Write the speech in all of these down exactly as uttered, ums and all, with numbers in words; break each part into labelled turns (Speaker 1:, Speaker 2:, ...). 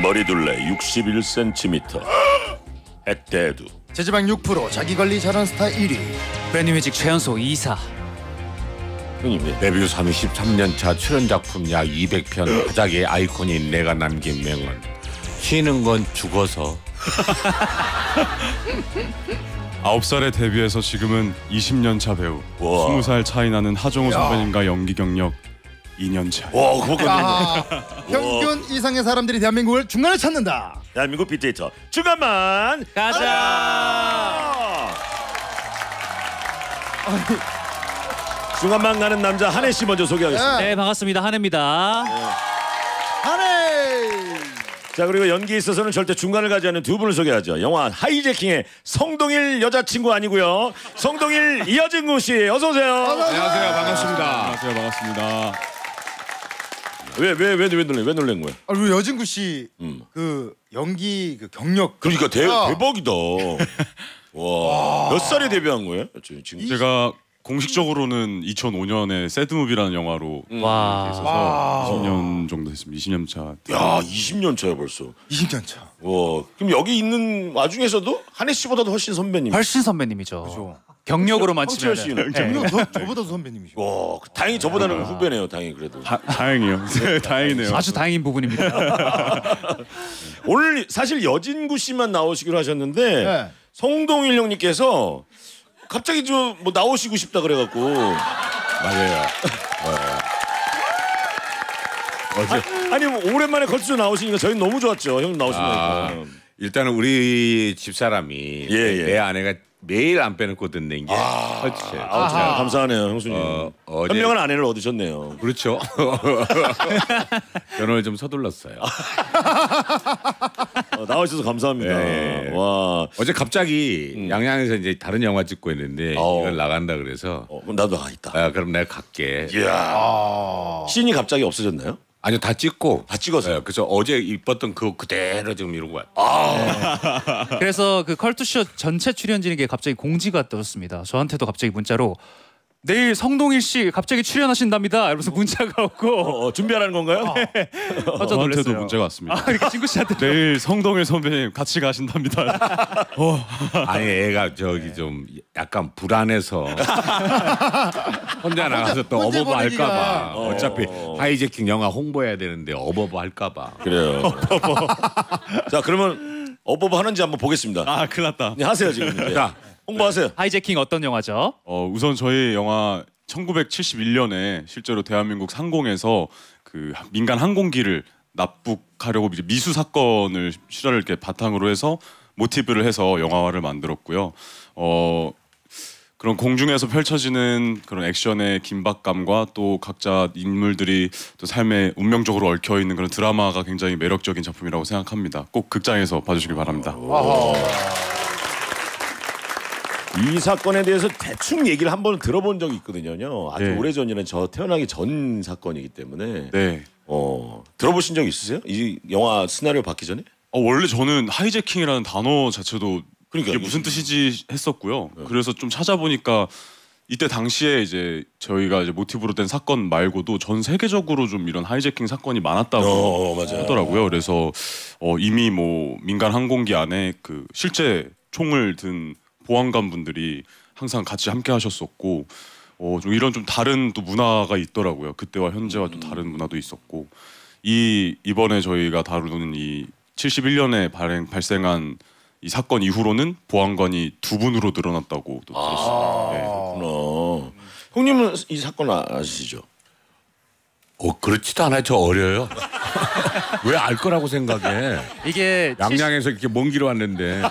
Speaker 1: 머리둘레 육십일 센티미터. 햇대두.
Speaker 2: 체지방 육 퍼센트 자기 관리 잘하는 스타 일 위.
Speaker 3: 브랜드뮤직 최연소 이사.
Speaker 1: 형님
Speaker 4: 데뷔 삼십삼 년 차 출연작품 약 이백 편 가작의 아이콘인 내가 남긴 명언. 쉬는 건 죽어서.
Speaker 5: 아홉 살에 데뷔해서 지금은 이십 년 차 배우.
Speaker 1: 와.
Speaker 5: 스무 살 차이 나는 하정우 선배님과 연기 경력 이 년 차.
Speaker 1: 와, 그거
Speaker 2: 아, 평균 이상의 사람들이 대한민국을 중간에 찾는다.
Speaker 1: 대한민국 빅데이터 중간만
Speaker 3: 가자.
Speaker 1: 중간만 가는 남자 한혜 씨 먼저 소개하겠습니다.
Speaker 3: 네, 반갑습니다. 한혜입니다.
Speaker 2: 한해.
Speaker 1: 자, 그리고 연기에 있어서는 절대 중간을 가지 않는 두 분을 소개하죠. 영화 하이제킹의 성동일 여자친구 아니고요. 성동일 이여진구 씨, 어서 오세요.
Speaker 4: 안녕하세요. 반갑습니다.
Speaker 5: 안녕하세요. 반갑습니다.
Speaker 1: 왜왜왜 왜 왜 놀래? 왜 놀란 거야?
Speaker 2: 아, 우리 여진구 씨 그
Speaker 1: 음.
Speaker 2: 연기 그 경력.
Speaker 1: 그러니까 대,
Speaker 2: 야.
Speaker 1: 대박이다. 와, 몇 살에 데뷔한 거예요? 지금
Speaker 5: 제가 공식적으로는 이천오 년에 새드무비라는 영화로
Speaker 3: 와.
Speaker 5: 있어서 이십 년 정도 됐습니다. 이십 년 차.
Speaker 1: 야, 이십 년 차야 벌써.
Speaker 2: 이십 년 차.
Speaker 1: 와, 그럼 여기 있는 와중에서도 한혜 씨보다도 훨씬 선배님.
Speaker 3: 훨씬 선배님이죠.
Speaker 2: 그죠.
Speaker 3: 경력으로만
Speaker 1: 황철
Speaker 3: 치면.
Speaker 1: 씨는.
Speaker 2: 경력 저, 저보다도 선배님이시고.
Speaker 1: 와, 다행히 저보다는 후배네요. 다행히 그래도.
Speaker 5: 다, 다행이요. 네, 다행이네요.
Speaker 3: 아주 다행인 부분입니다.
Speaker 1: 오늘 사실 여진구 씨만 나오시기로 하셨는데
Speaker 2: 네.
Speaker 1: 성동일 형님께서 갑자기 좀 뭐 나오시고 싶다 그래갖고.
Speaker 4: 맞아요.
Speaker 1: 아, 아니 뭐 오랜만에 걸쳐 나오시니까 저희는 너무 좋았죠. 형님 나오시니까.
Speaker 4: 아, 일단은 우리 집사람이
Speaker 1: 예, 예.
Speaker 4: 내 아내가 매일 안 빼놓고 듣는 게 헐치.
Speaker 1: 아, 참 감사하네요, 형수님.
Speaker 4: 어, 어제-
Speaker 1: 현명한 아내를 얻으셨네요.
Speaker 4: 그렇죠. 결혼을 좀 서둘렀어요.
Speaker 1: 어, 나와주셔서 감사합니다.
Speaker 4: 예, 예.
Speaker 1: 와,
Speaker 4: 어제 갑자기 양양에서 이제 다른 영화 찍고 있는데
Speaker 1: 어.
Speaker 4: 이걸 나간다 그래서
Speaker 1: 어, 그럼 나도 가 있다.
Speaker 4: 아, 그럼 내가 갈게.
Speaker 1: 이야, 씬이 갑자기 없어졌나요?
Speaker 4: 아니요, 다 찍고
Speaker 1: 다 찍었어요.
Speaker 4: 예, 그래서 어제 입었던 그거 그대로 지금 이런 거야.
Speaker 3: 그래서 그 컬투쇼 전체 출연진에게 갑자기 공지가 떠졌습니다. 저한테도 갑자기 문자로 내일 성동일 씨 갑자기 출연하신답니다. 이러면서 문자가 오고
Speaker 1: 어, 어, 준비하라는 건가요?
Speaker 3: 깜짝
Speaker 5: 저한테도
Speaker 3: 놀랐어요.
Speaker 5: 문제가 왔습니다.
Speaker 3: 아, 이렇게 친구 씨한테
Speaker 5: 내일 성동일 선배님 같이 가신답니다.
Speaker 4: 아니 애가 저기 좀 약간 불안해서 혼자 나가서 또
Speaker 2: 혼자
Speaker 4: 어버버
Speaker 2: 보내기가.
Speaker 4: 할까봐. 어차피 하이제킹 영화 홍보해야 되는데 어버버 할까봐.
Speaker 1: 그래요. 자, 그러면 어버버 하는지 한번 보겠습니다.
Speaker 5: 아, 큰일 났다.
Speaker 1: 네, 하세요 지금. 이제.
Speaker 4: 자,
Speaker 1: 홍보하세요.
Speaker 3: 하이제킹 어떤 영화죠?
Speaker 5: 어, 우선 저희 영화 천구백칠십일 년에 실제로 대한민국 상공에서 그 민간 항공기를 납북하려고 이제 미수 사건을 실화를 이렇게 바탕으로 해서 모티브를 해서 영화화를 만들었고요. 어, 그런 공중에서 펼쳐지는 그런 액션의 긴박감과 또 각자 인물들이 또 삶에 운명적으로 얽혀 있는 그런 드라마가 굉장히 매력적인 작품이라고 생각합니다. 꼭 극장에서 봐주시길 바랍니다.
Speaker 1: 이 사건에 대해서 대충 얘기를 한번 들어본 적이 있거든요. 아주
Speaker 5: 네.
Speaker 1: 오래전이는 저 태어나기 전 사건이기 때문에.
Speaker 5: 네.
Speaker 1: 어, 들어보신 적 있으세요? 이 영화 시나리오 받기 전에?
Speaker 5: 어, 원래 저는 하이제킹이라는 단어 자체도
Speaker 1: 그러니까
Speaker 5: 이게 무슨 뜻이지 했었고요. 그래서 좀 찾아보니까 이때 당시에 이제 저희가 이제 모티브로 된 사건 말고도 전 세계적으로 좀 이런 하이제킹 사건이 많았다고
Speaker 1: 어, 맞아요.
Speaker 5: 하더라고요. 그래서 어, 이미 뭐 민간 항공기 안에 그 실제 총을 든 보안관 분들이 항상 같이 함께 하셨었고 어, 좀 이런 좀 다른 또 문화가 있더라고요. 그때와 현재와 또 다른 문화도 있었고 이 이번에 저희가 다루는 이 칠십일 년에 발행 발생한 이 사건 이후로는 보안관이 두 분으로 늘어났다고 또 들었습니다. 네.
Speaker 1: 그렇구나. 형님은 이 사건 아- 아시죠?
Speaker 4: 어 그렇지도 않아요. 저 어려요. 왜 알 거라고 생각해?
Speaker 3: 이게
Speaker 4: 양양에서 이렇게 먼 길 왔는데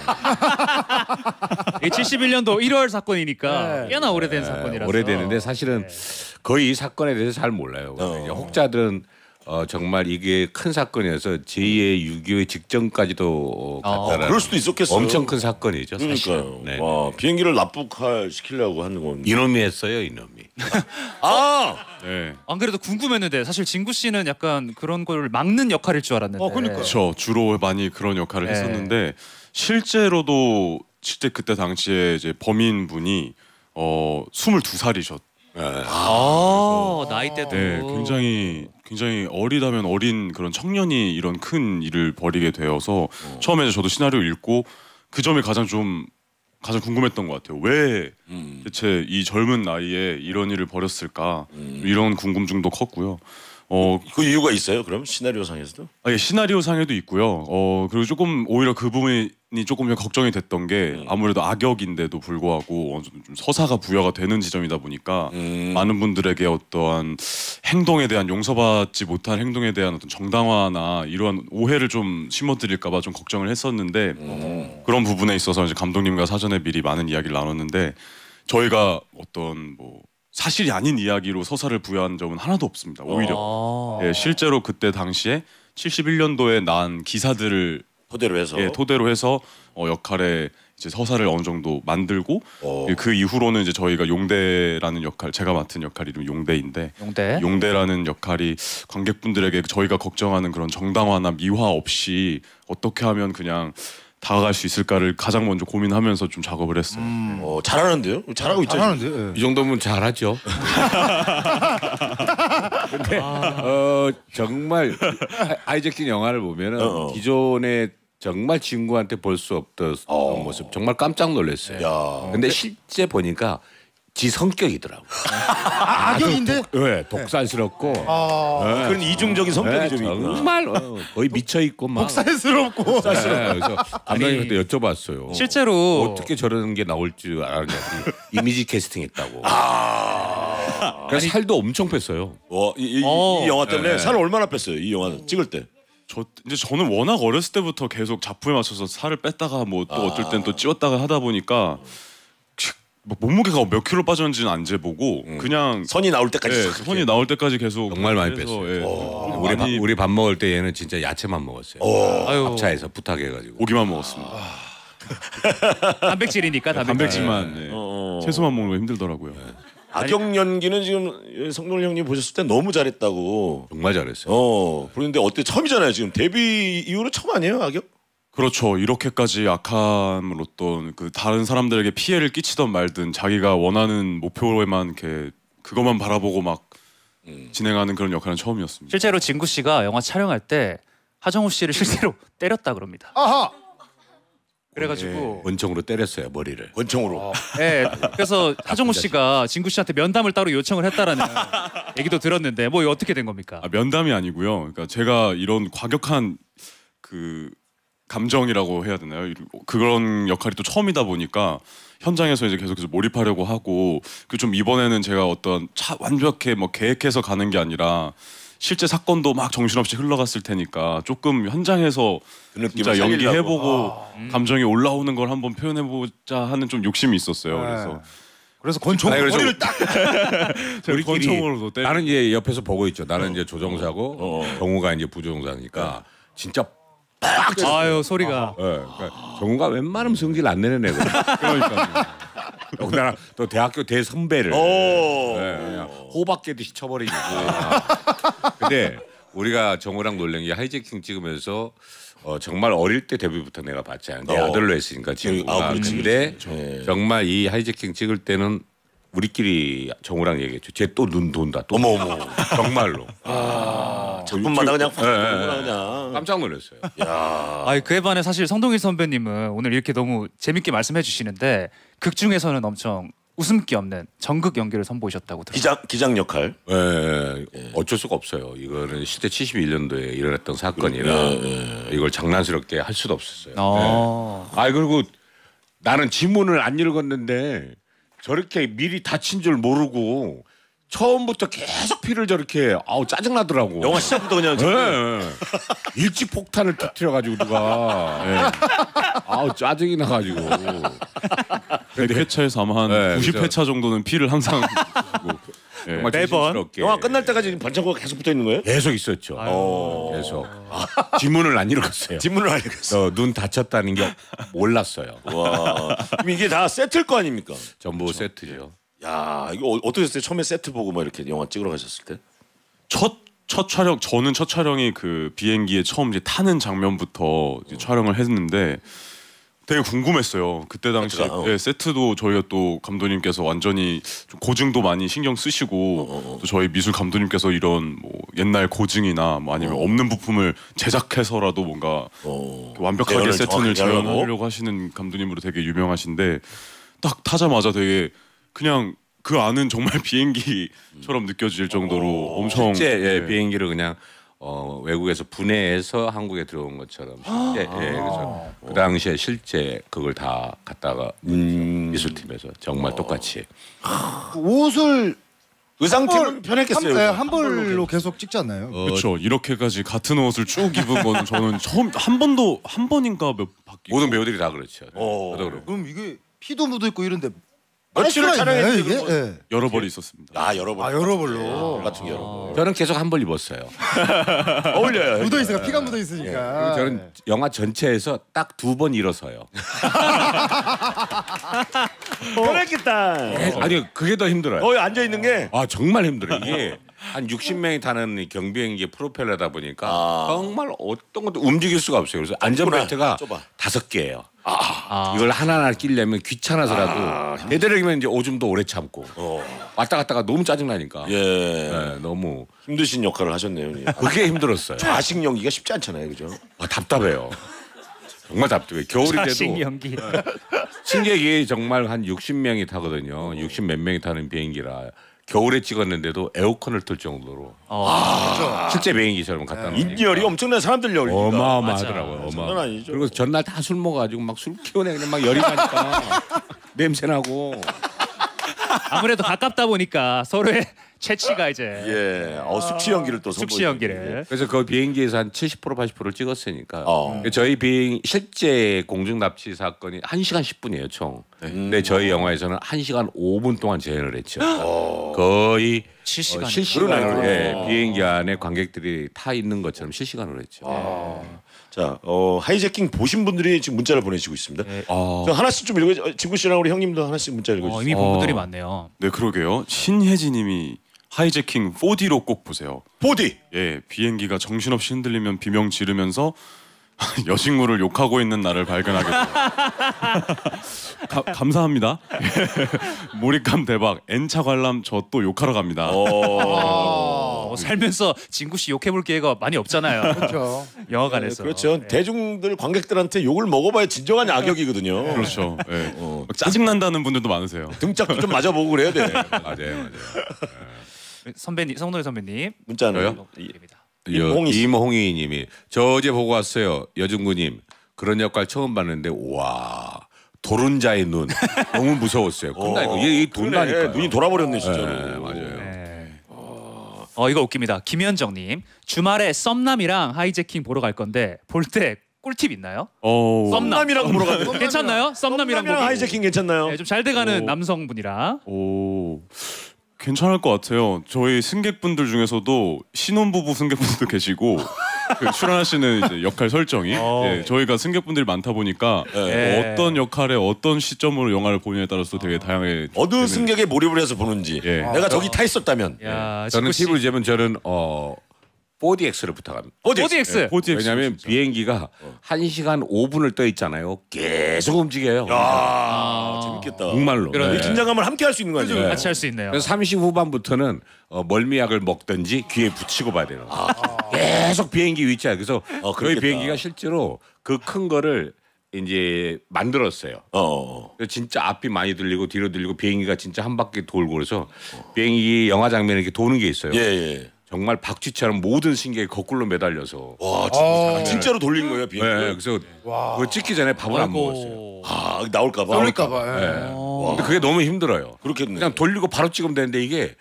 Speaker 3: 칠십일 년도 일월 사건이니까
Speaker 2: 네.
Speaker 3: 꽤나 오래된 사건이라서
Speaker 4: 오래되는데 사실은 거의 이 사건에 대해서 잘 몰라요.
Speaker 1: 어.
Speaker 4: 이제 혹자들은 어, 정말 이게 큰 사건이어서 제이의 육이오의 직전까지도
Speaker 3: 어,
Speaker 4: 갔다라는
Speaker 1: 그럴 수도 있었겠어요.
Speaker 4: 엄청 큰 사건이죠. 사실.
Speaker 1: 그러니까요.
Speaker 4: 네.
Speaker 1: 와, 비행기를 납북할 시키려고 하는 건.
Speaker 4: 이놈이 했어요, 이놈이.
Speaker 1: 아,
Speaker 5: 네.
Speaker 3: 안 그래도 궁금했는데 사실 진구 씨는 약간 그런 걸 막는 역할일 줄 알았는데.
Speaker 2: 어, 그러니까.
Speaker 5: 그렇죠. 주로 많이 그런 역할을
Speaker 3: 네.
Speaker 5: 했었는데 실제로도 실제 그때 당시에 이제 범인 분이 어 스물두 살이셨.
Speaker 4: 네.
Speaker 3: 아, 어, 나이대도
Speaker 5: 네, 굉장히 굉장히 어리다면 어린 그런 청년이 이런 큰 일을 벌이게 되어서 어. 처음에 저도 시나리오 읽고 그 점이 가장 좀 가장 궁금했던 것 같아요. 왜 음. 대체 이 젊은 나이에 이런 일을 벌였을까? 음. 이런 궁금증도 컸고요.
Speaker 1: 어, 그 이유가 있어요? 그럼 시나리오 상에서도?
Speaker 5: 아, 예, 시나리오 상에도 있고요. 어, 그리고 조금 오히려 그 부분이 조금 걱정이 됐던 게 음. 아무래도 악역인데도 불구하고 좀 서사가 부여가 되는 지점이다 보니까 음. 많은 분들에게 어떠한 행동에 대한 용서받지 못할 행동에 대한 어떤 정당화나 이러한 오해를 좀 심어드릴까봐 좀 걱정을 했었는데 음. 그런 부분에 있어서 이제 감독님과 사전에 미리 많은 이야기를 나눴는데 저희가 어떤 뭐 사실이 아닌 이야기로 서사를 부여한 점은 하나도 없습니다. 오히려 예, 실제로 그때 당시에 칠십일 년도에 난 기사들을
Speaker 1: 토대로 해서
Speaker 5: 예, 토대로 해서 어, 역할에 이제 서사를 어느 정도 만들고 예, 그 이후로는 이제 저희가 용대라는 역할, 제가 맡은 역할 이름 용대인데
Speaker 3: 용대
Speaker 5: 용대라는 역할이 관객분들에게 저희가 걱정하는 그런 정당화나 미화 없이 어떻게 하면 그냥 다가갈 수 있을까를 가장 먼저 고민하면서 좀 작업을 했어요. 음.
Speaker 1: 어, 잘하는데요? 잘하고 있죠.
Speaker 2: 잘하는데.
Speaker 4: 이 정도면 잘하죠. 근데 어, 정말 하이제킹 영화를 보면은 어어. 기존에 정말 친구한테 볼 수 없던 어. 모습 정말 깜짝 놀랐어요.
Speaker 1: 야.
Speaker 4: 근데 실제 보니까 지 성격이더라고.
Speaker 2: 아, 악역인데?
Speaker 4: 독, 네, 독살스럽고.
Speaker 1: 아, 네. 그런 이중적인 성격이
Speaker 4: 네,
Speaker 1: 좀 있구나.
Speaker 4: 정말 어, 거의 미쳐 있고 막.
Speaker 2: 독살스럽고.
Speaker 4: 네, 그래서 감독님한테 여쭤봤어요.
Speaker 3: 실제로
Speaker 4: 어떻게 저런 게 나올 줄 알았냐고. 이미지 캐스팅했다고. 아. 그래서 살도 엄청 뺐어요.
Speaker 1: 와, 이, 이, 어. 이 영화 때문에 네. 살을 얼마나 뺐어요? 이 영화 찍을 때.
Speaker 5: 저 이제 저는 워낙 어렸을 때부터 계속 작품에 맞춰서 살을 뺐다가 뭐 또 아. 어떨 땐 또 찌웠다가 하다 보니까. 뭐 몸무게가 몇 킬로 빠졌는지는 안 재보고 음. 그냥
Speaker 1: 선이 나올 때까지
Speaker 5: 네, 선이 나올 때까지 계속
Speaker 4: 정말 많이 뺐어요. 예. 우리
Speaker 5: 많이...
Speaker 4: 밥, 우리 밥 먹을 때 얘는 진짜 야채만 먹었어요. 밥차에서 부탁해가지고
Speaker 5: 고기만 먹었습니다.
Speaker 3: 단백질이니까 단백질.
Speaker 5: 단백질만 네. 채소만 먹는 거 힘들더라고요. 네.
Speaker 1: 악역 연기는 지금 성동일 형님 보셨을 때 너무 잘했다고.
Speaker 4: 정말 잘했어요.
Speaker 1: 어 그런데 어때 처음이잖아요. 지금 데뷔 이후로 처음 아니에요 악역?
Speaker 5: 그렇죠. 이렇게까지 악함을 어떤 그 다른 사람들에게 피해를 끼치던 말든 자기가 원하는 목표에만 이렇게 그것만 바라보고 막 음. 진행하는 그런 역할은 처음이었습니다.
Speaker 3: 실제로 진구 씨가 영화 촬영할 때 하정우 씨를 실제로 때렸다 그럽니다.
Speaker 2: 아하.
Speaker 3: 그래가지고
Speaker 4: 네, 원총으로 때렸어요 머리를.
Speaker 1: 원총으로.
Speaker 3: 어, 네. 그래서 하정우 씨가 진구 씨한테 면담을 따로 요청을 했다라는 얘기도 들었는데 뭐 어떻게 된 겁니까?
Speaker 5: 아, 면담이 아니고요. 그러니까 제가 이런 과격한 그 감정이라고 해야 되나요? 그런 역할이 또 처음이다 보니까 현장에서 이제 계속해서 몰입하려고 하고 그 좀 이번에는 제가 어떤 차 완벽하게 뭐 계획해서 가는 게 아니라 실제 사건도 막 정신없이 흘러갔을 테니까 조금 현장에서 그 진짜 연기해보고 아, 음. 감정이 올라오는 걸 한번 표현해보자 하는 좀 욕심이 있었어요. 네. 그래서
Speaker 2: 그래서 권총
Speaker 4: 아니, 그래서
Speaker 2: 머리를 딱
Speaker 5: 우리끼리 권총으로도 때
Speaker 4: 나는 이제 옆에서 보고 있죠. 나는 어. 이제 조종사고 어. 정우가 이제 부조종사니까 네. 진짜 빡
Speaker 3: 아유 소리가.
Speaker 4: 네, 그러니까 정우가 웬만하면 성질 안 내는 애거든. 그러니까 나랑 또 대학교 대선배를 네, 그냥 호박개듯이 쳐버리고. 근데 우리가 정우랑 놀란 게 하이제킹 찍으면서 어, 정말 어릴 때 데뷔부터 내가 봤잖아요. 내 어. 아들로 했으니까 친구가. 아, 근데 네. 정말 이 하이제킹 찍을 때는 우리끼리 정우랑 얘기했죠. 쟤 또 눈 돈다. 또.
Speaker 1: 어머 어머.
Speaker 4: 정말로.
Speaker 1: 아, 작품마다 그냥 네, 네, 그냥
Speaker 4: 깜짝 놀랐어요.
Speaker 3: 야. 아니 그에 반해 사실 성동일 선배님은 오늘 이렇게 너무 재밌게 말씀해 주시는데 극 중에서는 엄청 웃음기 없는 정극 연기를 선보이셨다고 들었어요.
Speaker 1: 기장 기장 역할.
Speaker 4: 네, 네. 어쩔 수가 없어요. 이거는 시대 칠십일 년도에 일어났던 사건이라 네, 네. 이걸 장난스럽게 할 수도 없었어요. 아, 네. 아 그리고 나는 지문을 안 읽었는데 저렇게 미리 다친 줄 모르고 처음부터 계속 피를 저렇게 아우 짜증 나더라고.
Speaker 1: 영화 시작부터 그냥
Speaker 4: 네. 일찍 폭탄을 터뜨려가지고 누가 네. 아우 짜증이 나가지고.
Speaker 5: 백 회차에서 아마 한
Speaker 4: 네,
Speaker 5: 구십 회차 정도는 피를 항상
Speaker 4: 네. 정말 매번
Speaker 1: 영화 끝날 때까지 반창고가 계속 붙어 있는 거예요?
Speaker 4: 계속 있었죠. 어. 계속 지문을 안 읽었어요.
Speaker 1: 지문을 안 읽었어.
Speaker 4: 어, 눈 다쳤다는 게 몰랐어요.
Speaker 1: 와, 그럼 이게 다 세트일 거 아닙니까?
Speaker 4: 전부 그렇죠. 세트죠.
Speaker 1: 야, 이거 어떠셨어요? 처음에 세트 보고 막 이렇게 영화 찍으러 가셨을 때?
Speaker 5: 첫 첫 촬영 저는 첫 촬영이 그 비행기에 처음 이제 타는 장면부터 이제 촬영을 했는데 되게 궁금했어요. 그때 당시
Speaker 1: 세트가, 어.
Speaker 5: 예, 세트도 저희가 또 감독님께서 완전히 좀 고증도 많이 신경 쓰시고
Speaker 1: 어, 어.
Speaker 5: 또 저희 미술 감독님께서 이런 뭐 옛날 고증이나 뭐 아니면
Speaker 1: 어.
Speaker 5: 없는 부품을 제작해서라도 뭔가
Speaker 1: 어.
Speaker 5: 완벽하게
Speaker 1: 재현을
Speaker 5: 세트를
Speaker 1: 정확하게 하려고?
Speaker 5: 재현하려고 하시는 감독님으로 되게 유명하신데 딱 타자마자 되게 그냥 그 안은 정말 비행기처럼 느껴질 정도로
Speaker 1: 어.
Speaker 5: 엄청
Speaker 4: 실제 예,
Speaker 5: 네.
Speaker 4: 비행기를 그냥 어, 외국에서 분해해서 한국에 들어온 것처럼 실제 예, 그래서 그 당시에 실제 그걸 다 갖다가
Speaker 1: 음.
Speaker 4: 미술팀에서 정말 똑같이
Speaker 2: 그 옷을
Speaker 1: 의상팀은 편했겠어요.
Speaker 2: 한, 네, 한 벌로 계속 찍지 않나요?
Speaker 5: 그렇죠. 이렇게까지 같은 옷을 쭉 입은 건 저는 처음 한 번도 한 번인가 몇 바퀴
Speaker 4: 모든 배우들이 다 그렇죠.
Speaker 1: 어.
Speaker 4: 저도 그렇고.
Speaker 2: 그럼 이게 피도 묻어 있고 이런데
Speaker 1: 며칠을
Speaker 2: 빨 수가 있나요,
Speaker 1: 촬영했지,
Speaker 2: 이게?
Speaker 1: 그러면?
Speaker 2: 예.
Speaker 5: 여러 벌이 있었습니다.
Speaker 1: 아 여러 번.
Speaker 2: 아 여러 벌로
Speaker 1: 같은 게 여러 번.
Speaker 4: 저는 계속 한 벌 입었어요.
Speaker 1: 어울려요.
Speaker 2: 묻어 있으니까 피가 묻어 있으니까.
Speaker 4: 그리고 저는 영화 전체에서 딱 두 번 일어서요.
Speaker 1: 편했겠다.
Speaker 4: 아니 그게 더 힘들어요.
Speaker 1: 거기 앉아 있는 게.
Speaker 4: 아 정말 힘들어요. 이게 한 육십 명이 타는 이 경비행기 프로펠러다 보니까
Speaker 1: 아.
Speaker 4: 정말 어떤 것도 움직일 수가 없어요. 그래서 안전벨트가
Speaker 1: 좁아.
Speaker 4: 다섯 개예요.
Speaker 3: 아.
Speaker 4: 이걸 하나하나 끼려면 귀찮아서라도 되도록이면 이제 오줌도 오래 참고
Speaker 1: 어.
Speaker 4: 왔다 갔다가 너무 짜증 나니까.
Speaker 1: 예.
Speaker 4: 네, 너무
Speaker 1: 힘드신 역할을 하셨네요. 형님.
Speaker 4: 그게 힘들었어요.
Speaker 1: 좌식 연기가 쉽지 않잖아요, 그죠?
Speaker 4: 아, 답답해요. 정말 답답해. 겨울인데도
Speaker 3: 자식 연기.
Speaker 4: 승객이 정말 한 육십 명이 타거든요. 육십 몇 명이 타는 비행기라 겨울에 찍었는데도 에어컨을 틀 정도로
Speaker 3: 어.
Speaker 4: 실제 비행기처럼 갖다 놓으니까
Speaker 1: 인열이 엄청난 사람들 열기가.
Speaker 4: 어마어마하더라고요.
Speaker 1: 맞아.
Speaker 4: 어마.
Speaker 1: 장난 아니죠.
Speaker 4: 그리고 전날 다 술 먹어가지고 막 술 키우네 그냥 막 열이 나니까 냄새 나고.
Speaker 3: 아무래도 가깝다 보니까 서로의 채취가 이제
Speaker 1: 예. 어, 숙취 연기를 또
Speaker 3: 숙취 연기를.
Speaker 4: 그래서 그 비행기에서 한 칠십 퍼센트 팔십 퍼센트를 찍었으니까
Speaker 1: 어.
Speaker 4: 저희 비행 실제 공중 납치 사건이 한 시간 십 분이에요 총. 근데 저희 영화에서는 한 시간 오 분 동안 재현을 했죠. 거의
Speaker 3: 실시간.
Speaker 4: 어, 실시간으로
Speaker 1: 그러네요.
Speaker 4: 예, 비행기 안에 관객들이 타 있는 것처럼 실시간으로 했죠.
Speaker 1: 자, 어, 하이제킹 보신 분들이 지금 문자를 보내주고 있습니다.
Speaker 3: 네.
Speaker 5: 아,
Speaker 1: 저 하나씩 좀 읽어. 어, 진구 씨랑 우리 형님도 하나씩 문자 읽어주세요.
Speaker 3: 어, 이미 본 분들이
Speaker 5: 어.
Speaker 3: 많네요.
Speaker 5: 네 그러게요. 신혜진님이 하이제킹 포디로 꼭 보세요.
Speaker 1: 보디.
Speaker 5: 예, 비행기가 정신없이 흔들리면 비명 지르면서 여신구를 욕하고 있는 나를 발견하게 돼요. 가, 감사합니다. 몰입감 대박. N차 관람 저 또 욕하러 갑니다.
Speaker 3: 어, 살면서 진구 씨 욕해볼 기회가 많이 없잖아요.
Speaker 2: 그렇죠.
Speaker 3: 영화관에서.
Speaker 1: 그렇죠.
Speaker 3: 네.
Speaker 1: 대중들 관객들한테 욕을 먹어봐야 진정한 악역이거든요.
Speaker 5: 그렇죠. 예.
Speaker 1: 어,
Speaker 5: 짜증 난다는 분들도 많으세요.
Speaker 1: 등짝도 좀 맞아보고 그래야 돼.
Speaker 4: 맞아요, 맞아요.
Speaker 3: 선배님, 성노래 선배님.
Speaker 1: 문자는
Speaker 4: 저요?
Speaker 3: 드립니다.
Speaker 1: 임홍희 씨.
Speaker 4: 임홍희님이 저 어제 보고 왔어요. 여중구님 그런 역할 처음 봤는데 와 도른자의 눈 너무 무서웠어요. 큰다니까 이게 돈다니까
Speaker 1: 그러네. 눈이 돌아버렸네 진짜로.
Speaker 4: 네, 맞아요.
Speaker 3: 네. 어 이거 웃깁니다. 김현정님 주말에 썸남이랑 하이제킹 보러 갈 건데 볼 때 꿀팁 있나요?
Speaker 5: 어,
Speaker 1: 썸남이랑 보러 갔는데.
Speaker 3: 괜찮나요? 썸남이랑 보기.
Speaker 1: 하이제킹 괜찮나요?
Speaker 3: 네, 좀 잘 돼가는
Speaker 5: 오.
Speaker 3: 남성분이라.
Speaker 5: 오, 괜찮을 것 같아요. 저희 승객분들 중에서도 신혼부부 승객분들도 계시고 그 출연하시는 이제 역할 설정이 예, 저희가 승객분들이 많다 보니까
Speaker 3: 네.
Speaker 5: 어떤 역할에 어떤 시점으로 영화를 보느냐에 따라서 되게 다양하게
Speaker 1: 어느
Speaker 5: 되는-
Speaker 1: 승객에 몰입을 해서 보는지.
Speaker 5: 예.
Speaker 1: 내가 저기 타 있었다면.
Speaker 3: 야,
Speaker 4: 저는
Speaker 3: 진구 씨.
Speaker 4: 팁을 주면 저는 어 포디엑스를 부탁합니다.
Speaker 1: 어디?
Speaker 3: 포디엑스.
Speaker 5: 포디엑스
Speaker 4: 왜냐하면
Speaker 5: 진짜.
Speaker 4: 비행기가 한 시간 오 분을 떠 있잖아요. 계속 움직여요.
Speaker 1: 아, 재밌겠다.
Speaker 4: 정말로.
Speaker 3: 그러네.
Speaker 1: 이 긴장감을 함께 할 수 있는 거 아니에요?
Speaker 3: 같이 할 수 있네요.
Speaker 4: 그래서 삼십 후반부터는 어, 멀미약을 먹든지 귀에 붙이고 봐야 되는 거예요. 계속 비행기 위치야. 그래서
Speaker 1: 어,
Speaker 4: 저희
Speaker 1: 그렇겠다.
Speaker 4: 비행기가 실제로 그 큰 거를 이제 만들었어요.
Speaker 1: 어.
Speaker 4: 그래서 진짜 앞이 많이 들리고 뒤로 들리고 비행기가 진짜 한 바퀴 돌고 그래서 비행기 영화 장면에 이렇게 도는 게 있어요.
Speaker 1: 예, 예.
Speaker 4: 정말 박쥐처럼 모든 승객이 거꾸로 매달려서.
Speaker 1: 와, 진짜, 진짜로 돌린 거예요,
Speaker 4: 네,
Speaker 1: 비행기.
Speaker 4: 그래서 그거 찍기 전에 밥을 안 먹었어요.
Speaker 3: 아이고.
Speaker 1: 아, 나올까 봐.
Speaker 2: 그럴까봐.
Speaker 4: 네. 근데 그게 너무 힘들어요.
Speaker 1: 그렇겠네.
Speaker 4: 그냥 돌리고 바로 찍으면 되는데 이게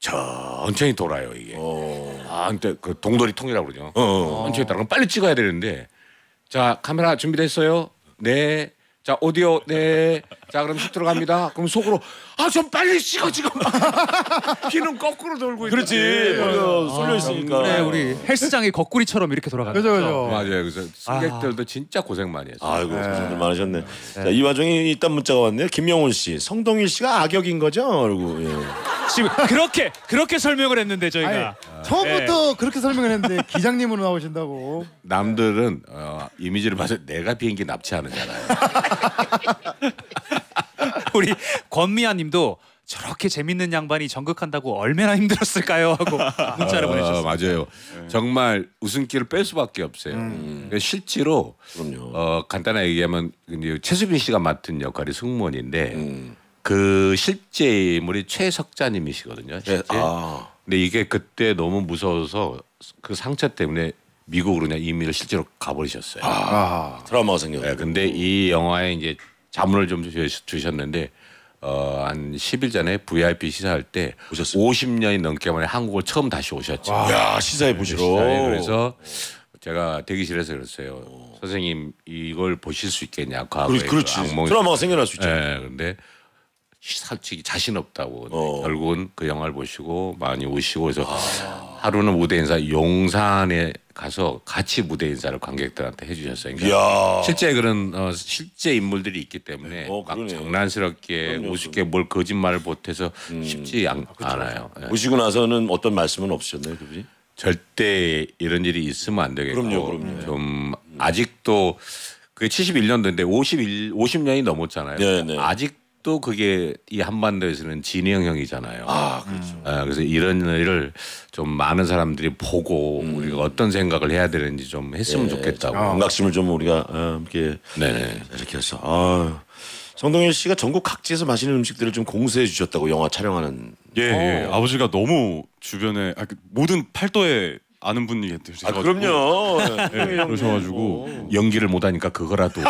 Speaker 4: 천천히 돌아요 이게.
Speaker 1: 어.
Speaker 4: 아, 근데 그 동돌이 통이라고 그러죠.
Speaker 1: 어.
Speaker 4: 천천히 따라 그럼 빨리 찍어야 되는데 자 카메라 준비됐어요? 네. 자 오디오 네. 자 그럼 슛 들어갑니다. 그럼 속으로 아 좀 빨리 찍어 지금. 귀는 거꾸로 돌고 있는데.
Speaker 1: 그렇지. 머리가 쏠려 있으니까.
Speaker 3: 그래 우리 헬스장이 거꾸리처럼 이렇게 돌아가는
Speaker 2: 그죠,
Speaker 3: 거죠.
Speaker 2: 그죠.
Speaker 4: 맞아요. 그래서 승객들도 진짜 고생 많이 했어요.
Speaker 1: 아이고, 고생들 많으셨네. 자, 이 와중에 일단 문자가 왔네요. 김명훈 씨, 성동일 씨가 악역인 거죠? 그리고 예.
Speaker 3: 지금 그렇게 그렇게 설명을 했는데 저희가
Speaker 2: 처음부터 그렇게 설명을 했는데 기장님으로 나오신다고.
Speaker 4: 남들은 어, 이미지를 봐서 내가 비행기 납치하는잖아요.
Speaker 3: 우리 권미아님도 저렇게 재밌는 양반이 전극한다고 얼마나 힘들었을까요? 하고 문자를
Speaker 4: 어,
Speaker 3: 보내주셨어요.
Speaker 4: 맞아요. 정말 웃음기를 뺄 수밖에 없어요. 음. 실제로
Speaker 1: 그럼요.
Speaker 4: 어, 간단하게 얘기하면 이제 최수빈 씨가 맡은 역할이 승무원인데
Speaker 1: 음.
Speaker 4: 그 실제 인물이 최석자님이시거든요. 실제.
Speaker 1: 아.
Speaker 4: 근데 이게 그때 너무 무서워서 그 상처 때문에 미국으로 그냥 이민을 실제로 가버리셨어요.
Speaker 1: 아. 트라우마가 생겨.
Speaker 4: 네, 근데 이 영화에 이제 자문을 좀 주- 주셨는데 어, 한 십 일 전에 브이아이피 시사할 때
Speaker 1: 오셨어요?
Speaker 4: 오십 년이 넘게 만에 한국을 처음 다시 오셨죠.
Speaker 1: 야 시사해 보시러.
Speaker 4: 시사에. 그래서 제가 대기실에서 그랬어요. 선생님 이걸 보실 수 있겠냐? 과거에
Speaker 1: 그렇, 그렇지.
Speaker 4: 악몽이.
Speaker 1: 트라우마가 생겨날 수 있죠.
Speaker 4: 네, 근데 솔직히 자신 없다고. 근데
Speaker 1: 어.
Speaker 4: 결국은 그 영화를 보시고 많이 오시고 그래서 하루는 무대 인사 용산에 가서 같이 무대 인사를 관객들한테 해주셨어요. 그러니까
Speaker 1: 이야.
Speaker 4: 실제 그런 어, 실제 인물들이 있기 때문에
Speaker 1: 어,
Speaker 4: 막
Speaker 1: 그러네.
Speaker 4: 장난스럽게
Speaker 1: 그럼요,
Speaker 4: 우습게 뭘 거짓말을 보태서 쉽지 않, 않아요. 예.
Speaker 1: 오시고 나서는 어떤 말씀은 없으셨나요, 그분이?
Speaker 4: 절대 이런 일이 있으면 안 되겠고
Speaker 1: 그럼요, 그럼요.
Speaker 4: 좀 아직도 그게 칠십일 년도인데 오십일 오십 년이 넘었잖아요.
Speaker 1: 네, 네.
Speaker 4: 아직도 그게 이 한반도에서는 진행형이잖아요.
Speaker 1: 아 그렇죠.
Speaker 4: 아, 그래서 이런 일을 좀 많은 사람들이 보고
Speaker 1: 음.
Speaker 4: 우리가 어떤 생각을 해야 되는지 좀 했으면 좋겠다고.
Speaker 1: 감각심을 좀 우리가 어, 함께
Speaker 4: 네네.
Speaker 1: 이렇게 해서 아, 성동일 씨가 전국 각지에서 맛있는 음식들을 좀 공수해 주셨다고 영화 촬영하는.
Speaker 5: 예, 예. 아버지가 너무 주변에 아, 그 모든 팔도에 아는 분이 계셔가지고
Speaker 1: 아 그럼요.
Speaker 5: 예, 그러셔가지고
Speaker 4: 연기를 못하니까 그거라도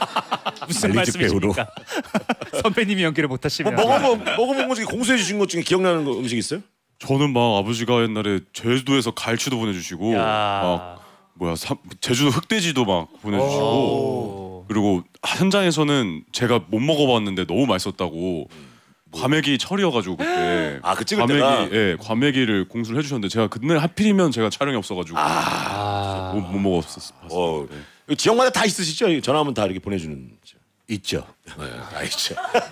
Speaker 3: 무슨
Speaker 4: 관리직 배우로.
Speaker 3: 말씀이십니까? 선배님이 연기를 못하시면
Speaker 1: 뭐 먹어본 먹어본 것 중에 공수해 주신 것 중에 기억나는 거 음식 있어요?
Speaker 5: 저는 막 아버지가 옛날에 제주도에서 갈치도 보내주시고
Speaker 3: 야.
Speaker 5: 막 뭐야 삼- 제주도 흑돼지도 막 보내주시고 그리고 현장에서는 제가 못 먹어봤는데 너무 맛있었다고 과메기 철이어가지고 그때
Speaker 1: 아, 그 찍을 때가?
Speaker 5: 과메기 예 과메기를 공수를 해주셨는데 제가 그날 하필이면 제가 촬영이 없어가지고
Speaker 3: 아.
Speaker 5: 못, 못 먹었었어요.
Speaker 1: 어, 이거 지역마다 다 있으시죠? 전화하면 다 이렇게 보내주는.
Speaker 4: 있죠. 네, 다 있죠.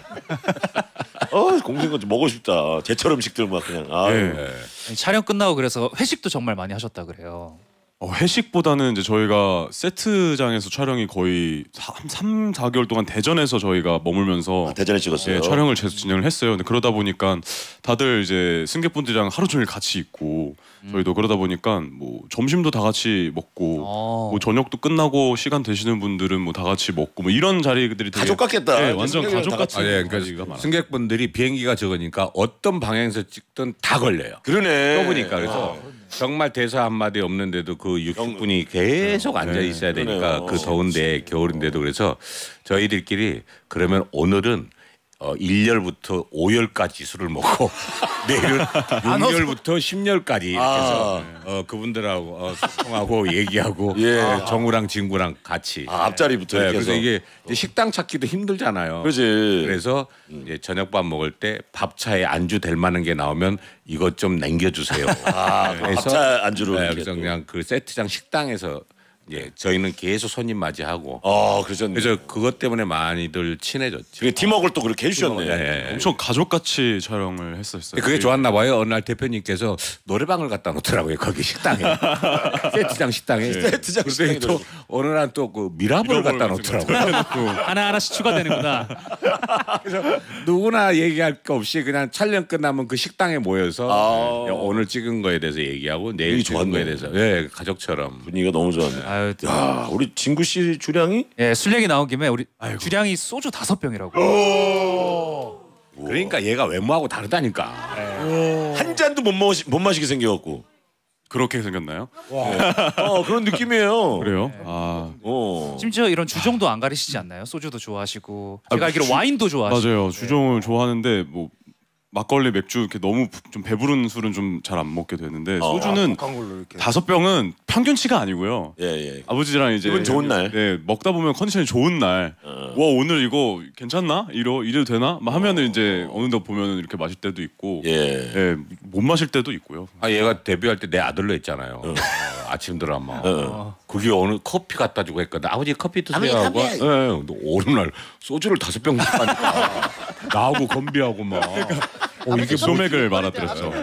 Speaker 1: 어 공수한 거좀 먹고 싶다. 제철 음식들 막 그냥. 아,
Speaker 5: 예.
Speaker 3: 촬영 끝나고 그래서 회식도 정말 많이 하셨다 그래요.
Speaker 5: 어, 회식보다는 이제 저희가 세트장에서 촬영이 거의 삼, 사 개월 동안 대전에서 저희가 머물면서
Speaker 1: 아, 대전에 찍었어요.
Speaker 5: 예, 촬영을 계속 진행을 했어요. 근데 그러다 보니까 다들 이제 승객분들이랑 하루 종일 같이 있고 저희도 그러다 보니까 뭐 점심도 다 같이 먹고
Speaker 3: 어.
Speaker 5: 뭐 저녁도 끝나고 시간 되시는 분들은 뭐 다 같이 먹고 뭐 이런 자리들이 되게
Speaker 1: 가족 같겠다.
Speaker 5: 예, 완전
Speaker 1: 승객이랑
Speaker 5: 가족
Speaker 1: 다
Speaker 5: 같이.
Speaker 4: 아, 예,
Speaker 5: 자리가
Speaker 4: 그러니까
Speaker 5: 많아요.
Speaker 4: 승객분들이 비행기가 적으니까 어떤 방향에서 찍든 다 걸려요.
Speaker 1: 그러네.
Speaker 4: 떠보니까 그래서 정말 대사 한마디 없는데도 그 육십 분이 계속 앉아 있어야 되니까
Speaker 1: 그러네요.
Speaker 4: 그 더운데 겨울인데도 그래서 저희들끼리 그러면 오늘은 어, 일 열부터 오 열까지 술을 먹고 내일은 육 열부터 십 열까지 이렇게 해서 어, 그분들하고 어, 소통하고 얘기하고
Speaker 1: 예.
Speaker 4: 어, 정우랑 진구랑 같이
Speaker 1: 아, 앞자리부터
Speaker 4: 네,
Speaker 1: 이렇게
Speaker 4: 그래서
Speaker 1: 해서.
Speaker 4: 이게 이제 식당 찾기도 힘들잖아요.
Speaker 1: 그렇지.
Speaker 4: 그래서 이제 저녁밥 먹을 때 밥차에 안주 될 만한 게 나오면 이것 좀 남겨주세요.
Speaker 1: 아, 밥차 안주로
Speaker 4: 네,
Speaker 1: 이렇게
Speaker 4: 그래서
Speaker 1: 또.
Speaker 4: 그냥 그 세트장 식당에서 예, 저희는 계속 손님 맞이하고
Speaker 1: 아, 그러셨네.
Speaker 4: 그래서 그것 때문에 많이들 친해졌죠.
Speaker 1: 그게 팀워크를 또 그렇게 해주셨네.
Speaker 4: 예, 예.
Speaker 5: 엄청 가족같이 촬영을 했었어요.
Speaker 4: 그게 좋았나 봐요. 어느 날 대표님께서 노래방을 갖다 놓더라고요. 거기 식당에 세트장 식당에.
Speaker 1: 세트장
Speaker 4: 그랬더니
Speaker 1: 식당에
Speaker 4: 또 어느 날 또 그 미라볼 갖다 놓더라고요.
Speaker 3: 하나 하나씩 추가되는구나.
Speaker 4: 그래서 누구나 얘기할 거 없이 그냥 촬영 끝나면 그 식당에 모여서
Speaker 1: 아.
Speaker 4: 예, 오늘 찍은 거에 대해서 얘기하고 내일
Speaker 1: 분위기
Speaker 4: 찍은
Speaker 1: 좋았네.
Speaker 4: 거에 대해서 예, 가족처럼.
Speaker 1: 분위기가 너무 좋았네.
Speaker 3: 아유,
Speaker 1: 야, 우리 진구 씨 주량이
Speaker 3: 예, 술 얘기 나온 김에 우리 주량이 소주 다섯 병이라고.
Speaker 4: 그러니까 얘가 외모하고 다르다니까.
Speaker 1: 한 잔도 못 마시 못 마시게 생겨갖고.
Speaker 5: 그렇게 생겼나요?
Speaker 1: 어 그런 느낌이에요.
Speaker 5: 그래요? 아
Speaker 1: 어.
Speaker 3: 심지어 이런 주종도 안 가리시지 않나요? 소주도 좋아하시고 제가
Speaker 5: 아,
Speaker 3: 알기로
Speaker 5: 주-
Speaker 3: 와인도 좋아하시고.
Speaker 5: 맞아요. 주종을 좋아하는데 뭐 막걸리, 맥주 이렇게 너무 부- 좀 배부른 술은 좀 잘 안 먹게 되는데
Speaker 1: 어.
Speaker 5: 소주는 다섯 병은 평균치가 아니고요.
Speaker 1: 예 예.
Speaker 5: 아버지랑 이제
Speaker 1: 기분 좋은 날.
Speaker 5: 네, 먹다 보면 컨디션이 좋은 날. 와 오늘 이거 괜찮나? 이러 이래도 되나? 막 하면은 이제 어느덧 보면은 이렇게 마실 때도 있고,
Speaker 1: 예.
Speaker 5: 예, 못 마실 때도 있고요.
Speaker 4: 아 얘가 데뷔할 때 내 아들로 했잖아요. 어, 아침 드라마. 그게 어느 커피 갖다 주고 했거든. 아버지 커피 드세요 하고. 예, 어느 날 소주를 다섯 병 먹으니까 나하고 건비하고 막. 어, 이게
Speaker 5: 소맥을 말아들었죠. 예.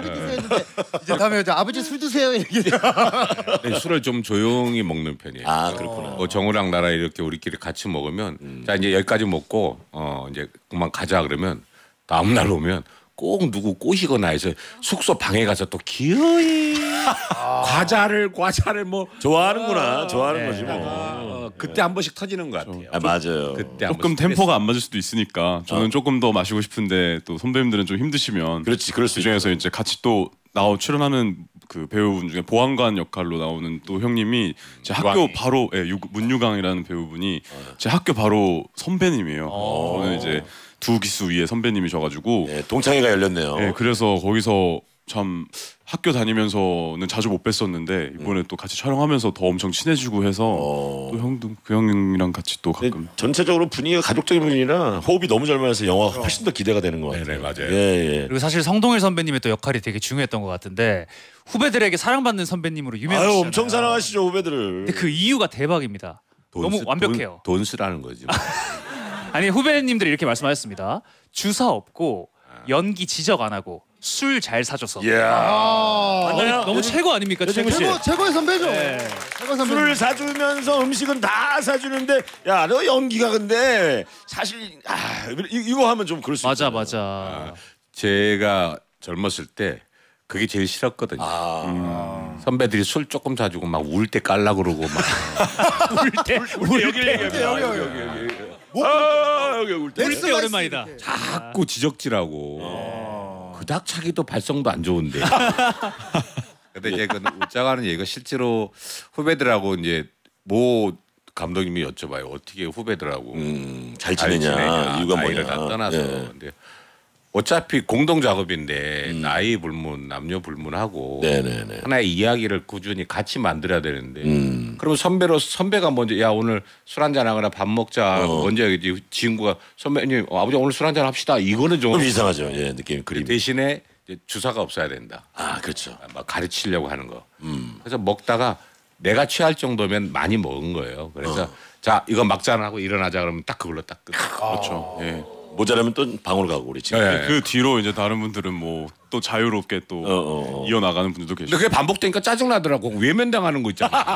Speaker 2: 했는데 이제 다음에 이제 아버지 술 드세요 이렇게.
Speaker 4: 네, 술을 좀 조용히 먹는 편이에요.
Speaker 1: 아 그렇구나.
Speaker 4: 뭐 정우랑 나랑 이렇게 우리끼리 같이 먹으면 음. 자 이제 여기까지 먹고 어 이제 그만 가자 그러면 다음 날 오면 꼭 누구 꼬시거나 해서 숙소 방에 가서 또 기어이 아. 과자를 과자를 뭐
Speaker 1: 좋아하는구나. 좋아하는
Speaker 3: 네.
Speaker 1: 거지 뭐.
Speaker 4: 어, 그때 한 번씩 터지는 것 같아요.
Speaker 1: 아 맞아요.
Speaker 4: 그때 한
Speaker 5: 조금
Speaker 4: 번씩
Speaker 5: 템포가 안 맞을 수도 있으니까 저는
Speaker 1: 어.
Speaker 5: 조금 더 마시고 싶은데 또 선배님들은 좀 힘드시면
Speaker 1: 그렇지, 그럴 수
Speaker 5: 그 중에서 이제 같이 또 나오 출연하는 그 배우분 중에 보안관 역할로 나오는 또 형님이 제 학교
Speaker 4: 유광이.
Speaker 5: 바로 예, 유, 문유강이라는 배우분이 제 학교 바로 선배님이에요. 저는 이제 두 기수 위에 선배님이셔가지고
Speaker 1: 네, 동창회가 열렸네요.
Speaker 5: 예, 그래서 거기서 참 학교 다니면서는 자주 못 뵀었는데 이번에
Speaker 1: 음.
Speaker 5: 또 같이 촬영하면서 더 엄청 친해지고 해서
Speaker 1: 어.
Speaker 5: 또 형도 그 형이랑 같이 또
Speaker 1: 근데
Speaker 5: 가끔
Speaker 1: 전체적으로 분위기가 가족적인 분위기라 호흡이 너무 잘 맞아서 영화가 훨씬 더 기대가 되는 것 같아요.
Speaker 4: 네네, 맞아요.
Speaker 1: 예, 예.
Speaker 3: 그리고 사실 성동일 선배님의 또 역할이 되게 중요했던 것 같은데 후배들에게 사랑받는 선배님으로 유명하시잖아요.
Speaker 1: 아유 엄청 사랑하시죠 후배들을.
Speaker 3: 근데 그 이유가 대박입니다.
Speaker 4: 돈
Speaker 3: 너무
Speaker 4: 쓰-
Speaker 3: 완벽해요.
Speaker 4: 돈, 돈 쓰라는 거지. 뭐.
Speaker 3: 아니 후배님들이 이렇게 말씀하셨습니다. 주사 없고 연기 지적 안 하고 술 잘 사줘서
Speaker 1: 이야.
Speaker 2: 아,
Speaker 1: 맞나요?
Speaker 3: 너무 최고 아닙니까?
Speaker 1: 여진구 씨.
Speaker 2: 최고 최고의 선배죠.
Speaker 3: 네.
Speaker 2: 최고 선배.
Speaker 1: 술을 사주면서 음식은 다 사주는데 야 너 연기가 근데 사실 아 이- 이거 하면 좀 그럴 수
Speaker 3: 맞아
Speaker 1: 있잖아요.
Speaker 3: 맞아.
Speaker 4: 제가 젊었을 때 그게 제일 싫었거든요.
Speaker 1: 아.
Speaker 4: 선배들이 술 조금 사주고 막 울 때 깔라 그러고 막
Speaker 3: 울때
Speaker 1: 우리 여기 얘기해.
Speaker 2: 여기 여기 여기.
Speaker 1: 아 여기 울 때.
Speaker 3: 울때 오랜만이다.
Speaker 4: 자꾸 지적질하고 그닥 차기도 발성도 안 좋은데. 근데 이제 그 웃자가는 얘기가 실제로 후배들하고 이제 모 감독님이 여쭤봐요. 어떻게 후배들하고
Speaker 1: 음, 잘
Speaker 4: 잘
Speaker 1: 지내냐,
Speaker 4: 지내냐,
Speaker 1: 이유가
Speaker 4: 나이를
Speaker 1: 뭐냐.
Speaker 4: 다 떠나서.
Speaker 1: 예.
Speaker 4: 근데 어차피 공동 작업인데 나이 불문, 남녀 불문하고
Speaker 1: 네네네.
Speaker 4: 하나의 이야기를 꾸준히 같이 만들어야 되는데
Speaker 1: 음.
Speaker 4: 그러면 선배로 선배가 먼저 야 오늘 술 한잔 하거나 밥 먹자
Speaker 1: 어.
Speaker 4: 먼저 이제 친구가 선배님 어, 아버지 오늘 술 한잔 합시다 이거는 좀
Speaker 1: 좀 이상하죠. 예 느낌 그림.
Speaker 4: 대신에 이제 주사가 없어야 된다.
Speaker 1: 아 그렇죠.
Speaker 4: 막 가르치려고 하는 거.
Speaker 1: 음.
Speaker 4: 그래서 먹다가 내가 취할 정도면 많이 먹은 거예요. 그래서
Speaker 1: 어.
Speaker 4: 자 이거 막잔 하고 일어나자 그러면 딱 그걸로 딱 끝.
Speaker 5: 그렇죠. 예.
Speaker 1: 모자라면 또 방으로 가고 우리 지금.
Speaker 4: 예.
Speaker 5: 그 뒤로 이제 다른 분들은 뭐 또 자유롭게 또
Speaker 1: 어, 어, 어.
Speaker 5: 이어나가는 분들도 계시고.
Speaker 4: 근데 그게 반복되니까 짜증 나더라고. 외면당하는 거 있잖아.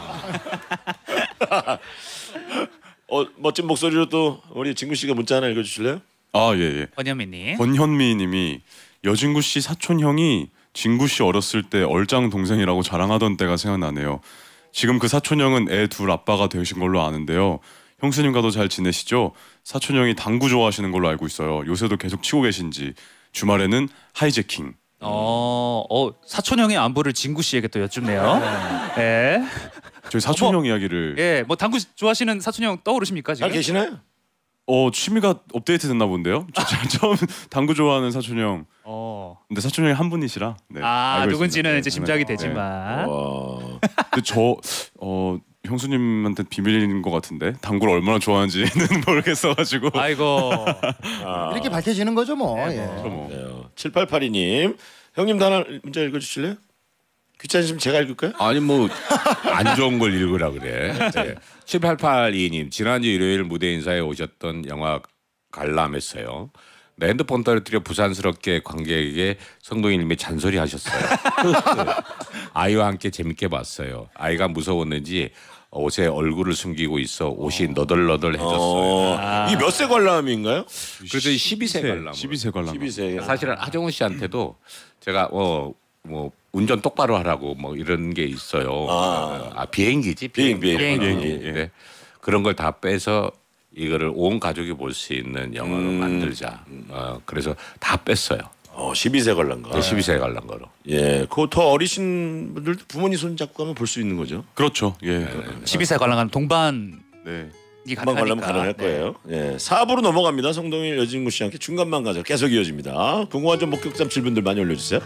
Speaker 1: 어 멋진 목소리로 또 우리 진구 씨가 문자 하나 읽어주실래요?
Speaker 5: 아 예 예.
Speaker 3: 권현미님.
Speaker 5: 권현미님이 여진구 씨 사촌 형이 진구 씨 어렸을 때 얼짱 동생이라고 자랑하던 때가 생각나네요. 지금 그 사촌 형은 애 둘 아빠가 되신 걸로 아는데요. 형수님과도 잘 지내시죠? 사촌 형이 당구 좋아하시는 걸로 알고 있어요. 요새도 계속 치고 계신지. 주말에는 하이제킹.
Speaker 3: 어, 어 사촌 형의 안부를 진구 씨에게 또 여쭙네요. 네.
Speaker 5: 저희 사촌
Speaker 3: 어머.
Speaker 5: 형 이야기를
Speaker 3: 예, 뭐 당구 좋아하시는 사촌 형 떠오르십니까 지금?
Speaker 1: 잘 계시나요?
Speaker 5: 어 취미가 업데이트 됐나 본데요. 저, 저 처음 당구 좋아하는 사촌 형.
Speaker 3: 어.
Speaker 5: 근데 사촌 형이 한 분이시라. 네,
Speaker 3: 아
Speaker 5: 알고
Speaker 3: 누군지는
Speaker 5: 있습니다.
Speaker 3: 이제
Speaker 5: 네.
Speaker 3: 짐작이
Speaker 5: 네.
Speaker 3: 되지만.
Speaker 1: 와.
Speaker 5: 근데 저 어, 형수님한테 비밀인 것 같은데 당구를 얼마나 좋아하는지는 모르겠어가지고.
Speaker 3: 아이고.
Speaker 1: 아.
Speaker 2: 이렇게 밝혀지는 거죠 뭐.
Speaker 3: 네,
Speaker 2: 예.
Speaker 5: 뭐.
Speaker 1: 네. 칠팔팔이 님 형님 하나 문자 읽어주실래요? 귀찮으시면 제가 읽을까요?
Speaker 4: 아니 뭐 안 좋은 걸 읽으라 그래. 네. 칠팔팔이 님 지난주 일요일 무대 인사에 오셨던 영화 관람했어요. 네, 핸드폰 떨어뜨려 부산스럽게 관객에게 성동일님이 잔소리하셨어요. 아이와 함께 재밌게 봤어요. 아이가 무서웠는지 옷에 얼굴을 숨기고 있어 옷이 너덜너덜해졌어요.
Speaker 1: 어,
Speaker 3: 아.
Speaker 1: 이게 몇 세 관람인가요?
Speaker 4: 그래서 십이 세 관람.
Speaker 5: 십이 세 관람.
Speaker 1: 십이 세.
Speaker 4: 사실은 하정우 씨한테도 제가 어 뭐 운전 똑바로 하라고 뭐 이런 게 있어요.
Speaker 1: 아.
Speaker 4: 아, 비행기지
Speaker 1: 비행, 비행.
Speaker 3: 비행기.
Speaker 4: 예. 네. 그런 걸 다 빼서 이거를 온 가족이 볼 수 있는 영화로
Speaker 1: 음.
Speaker 4: 만들자. 어, 그래서 다 뺐어요.
Speaker 1: 어, 십이 세 관람가.
Speaker 4: 십이 세 관람 거로.
Speaker 1: 예, 그 더 어리신 분들도 부모님 손 잡고 가면 볼 수 있는 거죠.
Speaker 5: 그렇죠. 예.
Speaker 3: 십이 세 관람하는 동반이
Speaker 5: 네.
Speaker 1: 금방 관람
Speaker 3: 가능하니까.
Speaker 1: 가능할
Speaker 3: 네.
Speaker 1: 거예요. 예, 사 부로 넘어갑니다. 성동일 여진구 씨와 함께 중간만 가죠. 계속 이어집니다. 궁금한 점 목격담 질문들 많이 올려주세요.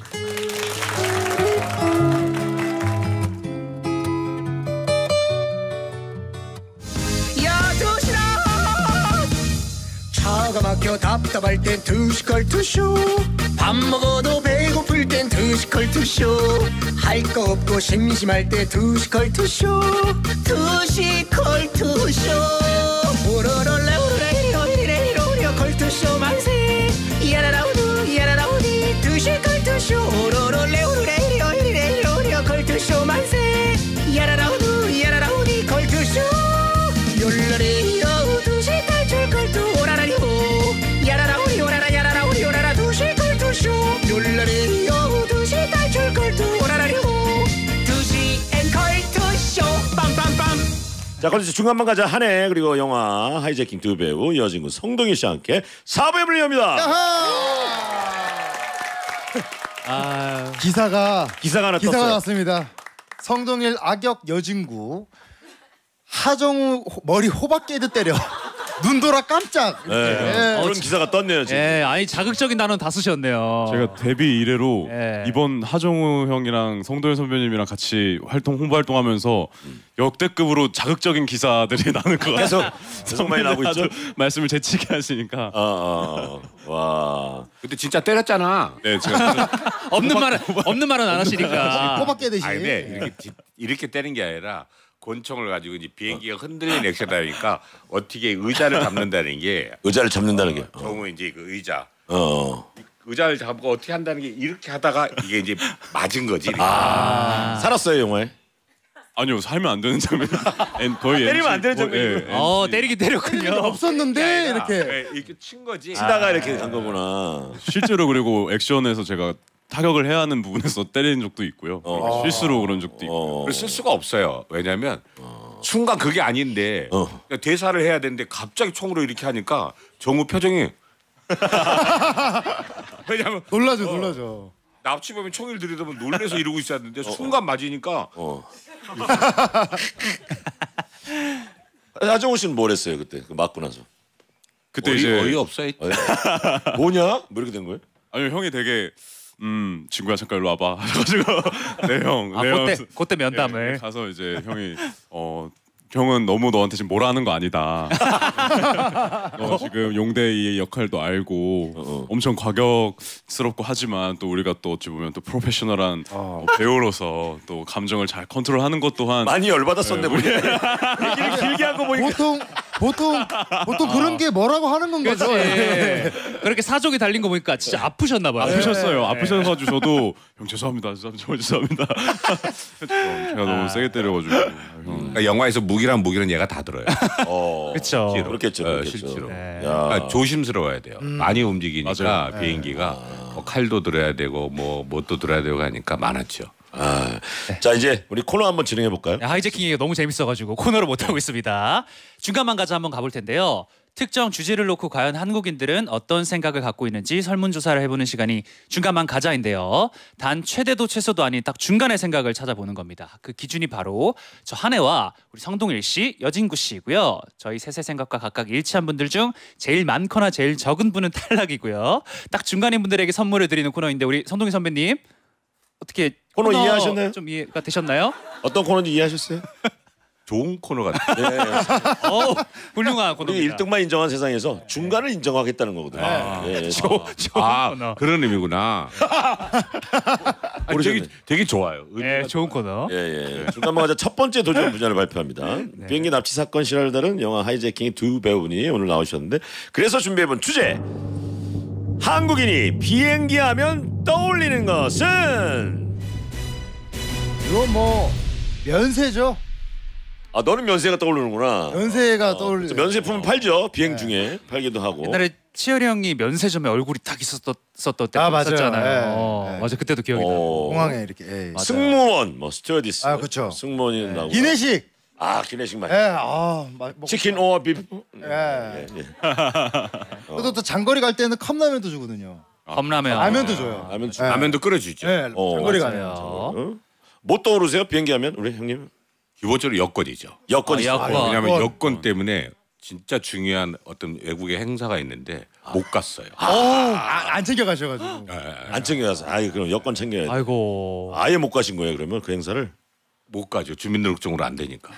Speaker 6: 차가 막혀 답답할 땐 투시컬 투쇼 밥 먹어도 배고플 땐 투시컬 투쇼 할 거 없고 심심할 때 투시컬 투쇼 투시컬 투쇼 우러러라 우러러 이래로 이래 컬투쇼 만세 야라라우두 야라라우디 투시컬 투쇼 우러러라
Speaker 1: 자, 그럼 이제 중간만 가자 한해 그리고 영화 하이제킹 두 배우 여진구 성동일 씨와 함께 사 부에 불립니다.
Speaker 3: 아,
Speaker 2: 기사가
Speaker 1: 기사가 하나
Speaker 2: 기사가
Speaker 1: 떴어요.
Speaker 2: 났습니다. 성동일 악역 여진구 하정우 호- 머리 호박 깨듯 때려 눈 돌아 깜짝.
Speaker 1: 네.
Speaker 2: 예.
Speaker 1: 그런 기사가 떴네요 지금.
Speaker 3: 예, 아니 자극적인 단어는 다 쓰셨네요.
Speaker 5: 제가 데뷔 이래로
Speaker 3: 예.
Speaker 5: 이번 하정우 형이랑 성도현 선배님이랑 같이 활동 홍보 활동하면서 역대급으로 자극적인 기사들이 나는 것 같아요.
Speaker 1: 계속 계속 많이 나오고 있죠.
Speaker 5: 말씀을 재치게 하시니까.
Speaker 1: 어, 어. 와.
Speaker 4: 근데 진짜 때렸잖아.
Speaker 5: 네, 제가
Speaker 3: 없는 말은 없는 말은 안 하시니까.
Speaker 2: 호박 깨듯이.
Speaker 4: 아 근데 이렇게 지- 이렇게 때린 게 아니라 권총을 가지고 이제 비행기가 흔들리는 액션이니까 어떻게 의자를 잡는다는 게
Speaker 1: 의자를 잡는다는 게. 어.
Speaker 4: 정우 이제 그 의자
Speaker 1: 어.
Speaker 4: 의자를 잡고 어떻게 한다는 게 이렇게 하다가 이게 이제 맞은 거지. 이렇게.
Speaker 1: 아. 살았어요 영화에.
Speaker 5: 아니요 살면 안 되는 장면. 엔- 거의
Speaker 1: 때리면
Speaker 5: 엔지
Speaker 1: 안 되는 장면이군요.
Speaker 5: 예,
Speaker 3: 어,
Speaker 5: 엔지.
Speaker 3: 때리긴 때렸군요.
Speaker 2: 없었는데 이렇게.
Speaker 4: 네, 이렇게 친 거지.
Speaker 1: 치다가 이렇게 간 거구나.
Speaker 5: 실제로 그리고 액션에서 제가 타격을 해야 하는 부분에서 때리는 적도 있고요.
Speaker 1: 어.
Speaker 5: 실수로 그런 적도 있고.
Speaker 1: 어.
Speaker 4: 그걸 쓸 수가 없어요. 왜냐하면 순간 그게 아닌데
Speaker 1: 어.
Speaker 4: 그러니까 대사를 해야 되는데 갑자기 총으로 이렇게 하니까 정우 표정이 왜냐하면
Speaker 2: 놀라죠, 놀라죠.
Speaker 4: 납치 보면 총을 들이대면 놀래서 이러고 있었는데 순간 맞으니까
Speaker 1: 어. 하정우 씨는 뭘 했어요 그때 그 맞고 나서?
Speaker 5: 그때
Speaker 4: 어이,
Speaker 5: 이제
Speaker 4: 어이 없어요.
Speaker 1: 뭐냐? 뭐 이렇게 된 거예요?
Speaker 5: 아니 형이 되게 음 친구야 잠깐 일로 와봐. 그래가지고 네형
Speaker 3: 아, 그때 그때 면담을.
Speaker 5: 예, 가서 이제 형이 어 형은 너무 너한테 지금 뭐라는 거 아니다. 너 지금 용대의 역할도 알고
Speaker 1: 어.
Speaker 5: 엄청 과격스럽고 하지만 또 우리가 또 어찌 보면 또 프로페셔널한 어, 배우로서 또 감정을 잘 컨트롤하는 것 또한
Speaker 1: 많이 열받았었네 우리. 얘기를 길게 한 거 보니까.
Speaker 2: 보통 보통 보통 그런 게 뭐라고 하는 건
Speaker 3: 그렇지.
Speaker 2: 거죠. 예.
Speaker 3: 그렇게 사족이 달린 거 보니까 진짜 아프셨나 봐요.
Speaker 5: 아프셨어요. 아프셔가지고 저도 형 죄송합니다. 죄송합니다. 정말 죄송합니다. 제가 너무 세게 때려가지고 형.
Speaker 4: 그러니까 영화에서 무기란 무기는 얘가 다 들어요.
Speaker 1: 어.
Speaker 3: 그렇죠.
Speaker 1: 그렇겠죠.
Speaker 4: 어,
Speaker 1: 그렇겠죠.
Speaker 4: 실제로.
Speaker 3: 네.
Speaker 1: 야.
Speaker 4: 그러니까 조심스러워야 돼요. 많이 움직이니까
Speaker 5: 맞아요.
Speaker 4: 비행기가 뭐 칼도 들어야 되고 뭐 뭣도 들어야 되고 하니까 많았죠.
Speaker 1: 아. 자 이제 우리 코너 한번 진행해 볼까요?
Speaker 3: 네, 하이제킹 얘기가 너무 재밌어가지고 코너를 못 하고 있습니다. 중간만 가자 한번 가볼 텐데요. 특정 주제를 놓고 과연 한국인들은 어떤 생각을 갖고 있는지 설문조사를 해보는 시간이 중간만 가자인데요. 단 최대도 최소도 아닌 딱 중간의 생각을 찾아보는 겁니다. 그 기준이 바로 저 한혜와 우리 성동일 씨, 여진구 씨이고요. 저희 셋의 생각과 각각 일치한 분들 중 제일 많거나 제일 적은 분은 탈락이고요. 딱 중간인 분들에게 선물을 드리는 코너인데 우리 성동일 선배님 어떻게
Speaker 1: 코너 이해하셨나요?
Speaker 3: 좀 이해가 되셨나요?
Speaker 1: 어떤 코너인지 이해하셨어요?
Speaker 4: 좋은 코너 같아요.
Speaker 1: 네.
Speaker 3: 어, 훌륭한
Speaker 1: 우리
Speaker 3: 코너입니다.
Speaker 1: 일 등만 인정한 세상에서 중간을 인정하겠다는 거거든요. 예.
Speaker 3: 조, 좋은
Speaker 4: 아
Speaker 3: 코너.
Speaker 4: 그런 의미구나. 아니, 되게 되게 좋아요.
Speaker 3: 네, 좋은 코너.
Speaker 1: 예, 예. 중간만 가자 첫 번째 도전 분야를 발표합니다. 비행기 납치 사건 실화를 다룬 영화 하이제킹의 두 배우분이 오늘 나오셨는데 그래서 준비해본 주제 한국인이 비행기 하면 떠올리는 것은
Speaker 2: 이거 뭐 면세죠.
Speaker 1: 아 너는 면세가 떠오르는구나.
Speaker 2: 면세가 떠올리.
Speaker 1: 면세품 팔죠 비행 중에 팔기도 하고.
Speaker 3: 옛날에 치열이 형이 면세점에 얼굴이 딱 있었었던 때
Speaker 2: 아, 맞아요.
Speaker 3: 있었잖아요.
Speaker 2: 예,
Speaker 3: 어,
Speaker 2: 예.
Speaker 3: 맞아 그때도 기억이 나.
Speaker 1: 어.
Speaker 2: 공항에 이렇게. 예.
Speaker 3: 맞아요.
Speaker 1: 승무원, 뭐 스튜어디스,
Speaker 2: 아, 그쵸.
Speaker 1: 승무원이 나오고.
Speaker 2: 기내식.
Speaker 1: 아 기내식 맛.
Speaker 2: 예. 아, 막 먹-
Speaker 1: 치킨 오어 비프.
Speaker 2: 예.
Speaker 1: 예.
Speaker 2: 그래도 또 장거리 갈 때는 컵라면도 주거든요.
Speaker 3: 컵라면.
Speaker 2: 라면도 줘요.
Speaker 1: 라면 주.
Speaker 2: 예.
Speaker 4: 라면도 끓여주죠.
Speaker 2: 예.
Speaker 1: 어,
Speaker 2: 장거리
Speaker 3: 맞아요.
Speaker 2: 가면.
Speaker 1: 어? 뭐 떠오르세요 비행기 하면 우리 형님?
Speaker 4: 기본적으로 여권이죠.
Speaker 1: 여건이
Speaker 3: 아,
Speaker 1: 있어요.
Speaker 3: 여권.
Speaker 4: 왜냐하면
Speaker 2: 여권.
Speaker 4: 여권 때문에 진짜 중요한 어떤 외국의 행사가 있는데 못 갔어요.
Speaker 2: 아, 안 챙겨 가셔가지고.
Speaker 1: 안 챙겨가서. 아이 그럼 여권 챙겨야 돼.
Speaker 3: 아이고.
Speaker 1: 아예 못 가신 거예요 그러면 그 행사를?
Speaker 4: 못 가죠. 주민등록증으로 안 되니까.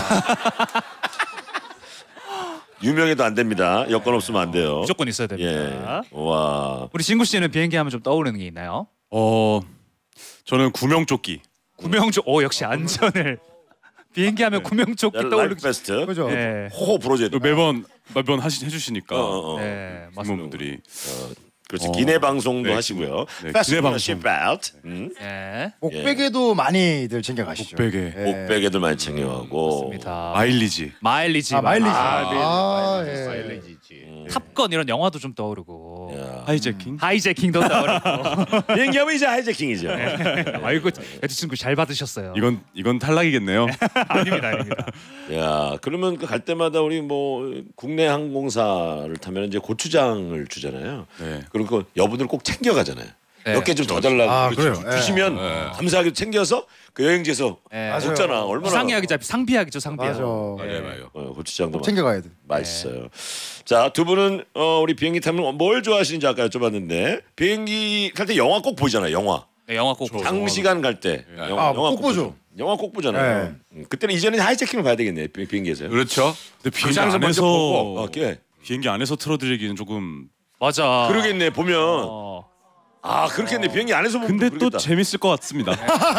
Speaker 1: 유명해도 안 됩니다. 여권 없으면 안 돼요.
Speaker 3: 무조건 있어야
Speaker 1: 예.
Speaker 3: 됩니다.
Speaker 1: 와.
Speaker 3: 우리 진구 씨는 비행기 하면 좀 떠오르는 게 있나요?
Speaker 5: 어 저는 구명조끼.
Speaker 3: 구명조. 오 역시 안전을. 비행기 하면 구명조끼
Speaker 1: 라이프
Speaker 3: 떠오르기.
Speaker 1: 베스트.
Speaker 2: 그죠?
Speaker 3: 네.
Speaker 1: 호호 불어줘야 돼.
Speaker 5: 매번 매번 하시 해주시니까
Speaker 1: 어, 어, 어.
Speaker 3: 네, 맞습니다.
Speaker 5: 승무원분들이
Speaker 1: 그렇지.
Speaker 5: 어.
Speaker 1: 기내 방송도
Speaker 5: 네,
Speaker 1: 하시고요.
Speaker 5: 네,
Speaker 1: 패스트
Speaker 5: 기내 방송.
Speaker 1: 시벨트. 음.
Speaker 3: 네.
Speaker 2: 목베개도 많이들 챙겨 가시죠.
Speaker 5: 목베개,
Speaker 2: 예.
Speaker 1: 목베개들 많이 챙겨가고.
Speaker 3: 맞습니다.
Speaker 5: 마일리지.
Speaker 3: 마일리지.
Speaker 2: 아, 마일리지.
Speaker 3: 아,
Speaker 2: 아, 예.
Speaker 3: 탑건 이런 영화도 좀 떠오르고.
Speaker 1: 야.
Speaker 5: 하이제킹.
Speaker 3: 하이제킹도 떠오르고.
Speaker 1: 비행기하면 이제 하이제킹이죠.
Speaker 3: 아이고 여자친구 잘 받으셨어요.
Speaker 5: 이건 이건 탈락이겠네요.
Speaker 3: 아닙니다, 아닙니다.
Speaker 1: 야, 그러면 그 갈 때마다 우리 뭐 국내 항공사를 타면 이제 고추장을 주잖아요.
Speaker 5: 네.
Speaker 1: 그리고 그 여분들 꼭 챙겨가잖아요.
Speaker 3: 네.
Speaker 1: 몇 개 좀 더 달라고
Speaker 2: 아,
Speaker 1: 그렇죠.
Speaker 2: 그래요? 예.
Speaker 1: 주시면 감사하게 챙겨서 그 여행지에서
Speaker 3: 네.
Speaker 1: 먹잖아. 얼마나
Speaker 3: 상이하기 잡 상비하기죠, 상비야.
Speaker 2: 맞아.
Speaker 4: 맞아요, 맞아요.
Speaker 1: 어, 고추장도
Speaker 2: 챙겨가야 돼.
Speaker 1: 맛있어요. 자, 두 분은 어, 우리 비행기 타면 뭘 좋아하시는지 아까 여쭤봤는데 비행기 탈 때 영화 꼭 보잖아요. 영화.
Speaker 3: 네, 영화 꼭.
Speaker 1: 장시간 갈 때 영화,
Speaker 2: 아, 꼭 보죠.
Speaker 1: 영화 꼭 보잖아요.
Speaker 2: 네.
Speaker 1: 음, 그때는 이제는 하이제킹을 봐야 되겠네. 비- 비행기에서요.
Speaker 4: 그렇죠.
Speaker 5: 근데 비행기
Speaker 4: 극장에서 먼저
Speaker 5: 안에서
Speaker 4: 보고.
Speaker 1: 어, 꽤.
Speaker 5: 비행기 안에서 틀어드리기는 조금.
Speaker 3: 맞아.
Speaker 1: 그러겠네. 보면
Speaker 3: 어.
Speaker 1: 아 그렇겠네. 비행기 안에서 보면
Speaker 5: 근데 또
Speaker 1: 그러겠다.
Speaker 5: 재밌을 것 같습니다.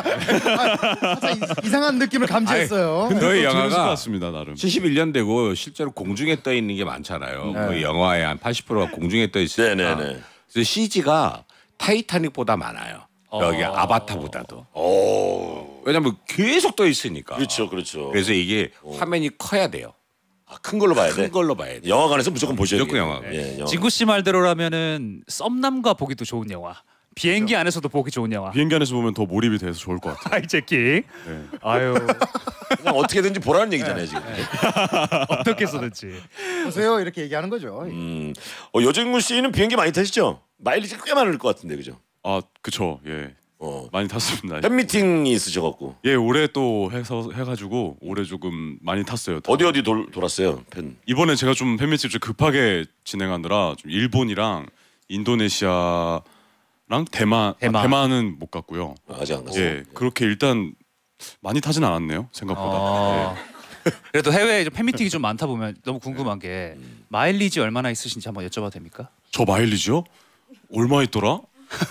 Speaker 2: 살짝 이- 이상한 느낌을 감지했어요.
Speaker 5: 근데
Speaker 4: 저희
Speaker 5: 또 재밌을 것
Speaker 4: 영화가
Speaker 5: 같습니다 나름.
Speaker 4: 칠십일 년 되고 실제로 공중에 떠 있는 게 많잖아요. 거의 영화의 한 팔십 퍼센트가 공중에 떠 있으니까.
Speaker 1: 네네네.
Speaker 4: 그래서 씨지가 타이타닉보다 많아요. 여기 아바타보다도.
Speaker 1: 오.
Speaker 4: 왜냐면 계속 떠 있으니까.
Speaker 1: 그렇죠, 그렇죠.
Speaker 4: 그래서 이게 화면이 커야 돼요.
Speaker 1: 아, 큰 걸로 봐야 돼.
Speaker 4: 큰 걸로 봐야 돼.
Speaker 1: 영화관에서 무조건 보셔야
Speaker 4: 무조건
Speaker 1: 돼요.
Speaker 4: 영화.
Speaker 1: 예, 영화.
Speaker 3: 진구 씨 말대로라면은 썸남과 보기도 좋은 영화. 비행기 안에서도 보기 좋은 영화.
Speaker 5: 비행기 안에서 보면 더 몰입이 돼서 좋을 것 같아요.
Speaker 3: 하이제킹. 아유
Speaker 1: 그냥 어떻게든지 보라는 얘기잖아요 지금.
Speaker 3: 어떻게 쓰든지.
Speaker 2: 보세요 이렇게 얘기하는 거죠.
Speaker 1: 음. 어, 여진구 씨는 비행기 많이 타시죠? 마일리지 꽤 많을 것 같은데 그죠?
Speaker 5: 아 그쵸. 예.
Speaker 1: 어.
Speaker 5: 많이 탔습니다.
Speaker 1: 팬미팅이 있으셔갖고
Speaker 5: 예 올해 또 해서 해가지고 올해 조금 많이 탔어요.
Speaker 1: 어디 어디 돌, 돌았어요 팬?
Speaker 5: 이번에 제가 좀 팬미팅 좀 급하게 진행하느라 좀 일본이랑 인도네시아랑 대만
Speaker 3: 대만.
Speaker 5: 아, 대만은 못 갔고요.
Speaker 1: 아직 안 갔어요.
Speaker 5: 예 그렇게 일단 많이 타진 않았네요 생각보다.
Speaker 3: 어. 그래도 해외에 좀 팬미팅이 좀 많다 보면 너무 궁금한 게 마일리지 얼마나 있으신지 한번 여쭤봐도 됩니까?
Speaker 5: 저 마일리지요? 얼마 있더라?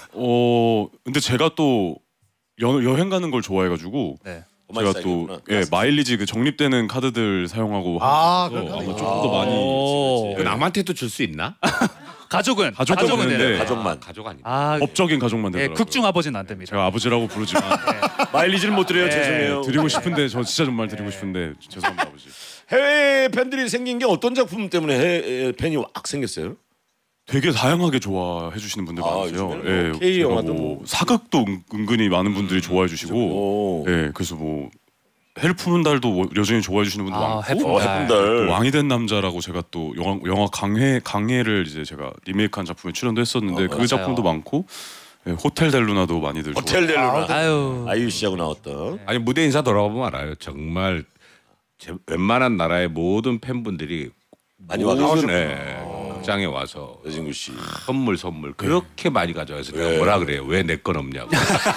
Speaker 5: 어 근데 제가 또 여, 여행 가는 걸 좋아해가지고
Speaker 3: 네.
Speaker 1: 많이
Speaker 5: 제가 또
Speaker 1: 쌓이겠구나.
Speaker 5: 예, 마일리지 그 적립되는 카드들 사용하고
Speaker 2: 아,
Speaker 5: 하면서
Speaker 2: 그런 카드
Speaker 5: 아마
Speaker 2: 있죠.
Speaker 5: 조금 더 많이
Speaker 3: 오.
Speaker 4: 그 남한테도 줄 수 있나?
Speaker 3: 가족은
Speaker 5: 가족은
Speaker 3: 가족은
Speaker 5: 되는데
Speaker 3: 되는데.
Speaker 1: 가족만.
Speaker 4: 가족 아니야.
Speaker 3: 아,
Speaker 5: 법적인 가족만
Speaker 3: 예,
Speaker 5: 되더라고요.
Speaker 3: 극중 아버지는 안 됩니다.
Speaker 5: 제가 아버지를 부르지만
Speaker 1: 마일리지를 못 드려요.
Speaker 3: 네,
Speaker 1: 죄송해요.
Speaker 5: 드리고 싶은데 저 진짜 정말 드리고 싶은데 죄송합니다 아버지.
Speaker 1: 해외 팬들이 생긴 게 어떤 작품 때문에 해외 팬이 확 생겼어요?
Speaker 5: 되게 다양하게 좋아해 주시는 분들
Speaker 1: 아,
Speaker 5: 많으세요.
Speaker 1: 요즘에는 뭐
Speaker 5: 예,
Speaker 1: K
Speaker 5: 제가
Speaker 1: 영화도
Speaker 5: 뭐
Speaker 1: 뭐-
Speaker 5: 사극도 은- 은근히 많은 분들이 좋아해 주시고,
Speaker 1: 오.
Speaker 5: 예, 그래서 뭐 헬프문달도 뭐 여전히 좋아해 주시는 분들
Speaker 3: 아,
Speaker 5: 많고,
Speaker 3: 해프문달.
Speaker 1: 어, 해품달.
Speaker 5: 또 왕이 된 남자라고 제가 또 영화 영화 강해 강해를 이제 제가 리메이크한 작품에 출연도 했었는데
Speaker 1: 어,
Speaker 5: 그
Speaker 3: 맞아요.
Speaker 5: 작품도 많고, 예, 호텔 델루나도 많이들
Speaker 1: 호텔 델루나
Speaker 3: 아유.
Speaker 1: 아이유 씨하고 나왔던.
Speaker 4: 아니 무대 인사 돌아보면 알아요. 정말 제, 웬만한 나라의 모든 팬분들이
Speaker 1: 많이 와
Speaker 4: 모든,
Speaker 1: 계시죠?
Speaker 4: 예, 극장에 와서
Speaker 1: 여진구 씨.
Speaker 4: 선물 선물 그렇게 많이 가져와서 내가
Speaker 1: 네.
Speaker 4: 뭐라 그래요? 왜 내 건 없냐고.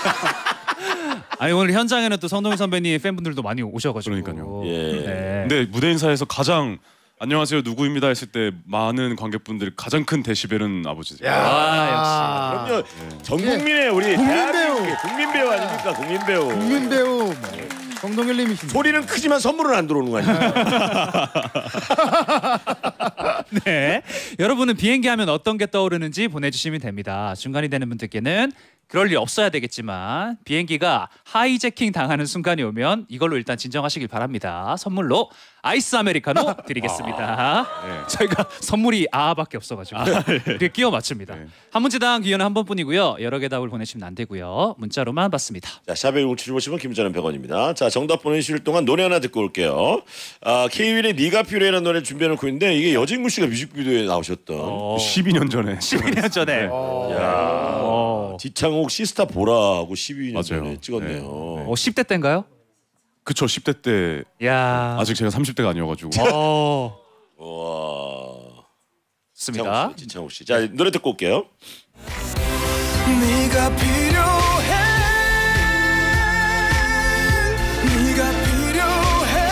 Speaker 3: 아니 오늘 현장에는 또 성동일 선배님 팬분들도 많이 오셔가지고.
Speaker 5: 그러니까요.
Speaker 1: 예.
Speaker 3: 네.
Speaker 5: 근데 무대 인사에서 가장 안녕하세요 누구입니다 했을 때 많은 관객분들이 가장 큰 데시벨은 아버지세요.
Speaker 3: 아,
Speaker 1: 그럼요. 전 국민의 우리
Speaker 2: 국민
Speaker 1: 대한민국의 국민 배우 아닙니까? 국민 배우.
Speaker 2: 국민 배우 뭐, 정동일님이십니다.
Speaker 1: 소리는 크지만 선물은 안 들어오는 거 아닙니까?
Speaker 3: 네. 여러분은 비행기 하면 어떤 게 떠오르는지 보내주시면 됩니다. 중간이 되는 분들께는 그럴 일 없어야 되겠지만 비행기가 하이제킹 당하는 순간이 오면 이걸로 일단 진정하시길 바랍니다. 선물로 아이스 아메리카노 드리겠습니다. 저희가 선물이 아밖에 없어가지고 이렇게 끼워 맞춥니다. 한 문제당 기회는 한 번뿐이고요. 여러 개 답을 보내시면 안 되고요. 문자로만 받습니다.
Speaker 1: 자, 샵의 공칠오십은 김전은 백 원입니다. 자, 정답 보내주실 동안 노래 하나 듣고 올게요. 아, K-윌의 네가 필요해라는 노래 준비해놓고 있는데 이게 여진구 씨가 뮤직비디오에 나오셨던
Speaker 3: 어,
Speaker 5: 십이 년 전에.
Speaker 3: 십이 년 전에. 어,
Speaker 1: 지창욱 시스타 보라하고 십이 년 전에
Speaker 5: 맞아요.
Speaker 1: 찍었네요.
Speaker 5: 네.
Speaker 3: 어, 십 대 때인가요?
Speaker 5: 그쵸 십 대 때
Speaker 3: 야.
Speaker 5: 아직 제가 삼십 대가 아니어가지고.
Speaker 3: 어,
Speaker 1: 와,
Speaker 3: 좋습니다.
Speaker 1: 지창욱 씨, 지창욱 씨. 자, 노래 듣고 올게요.
Speaker 6: 네가 필요해 네가 필요해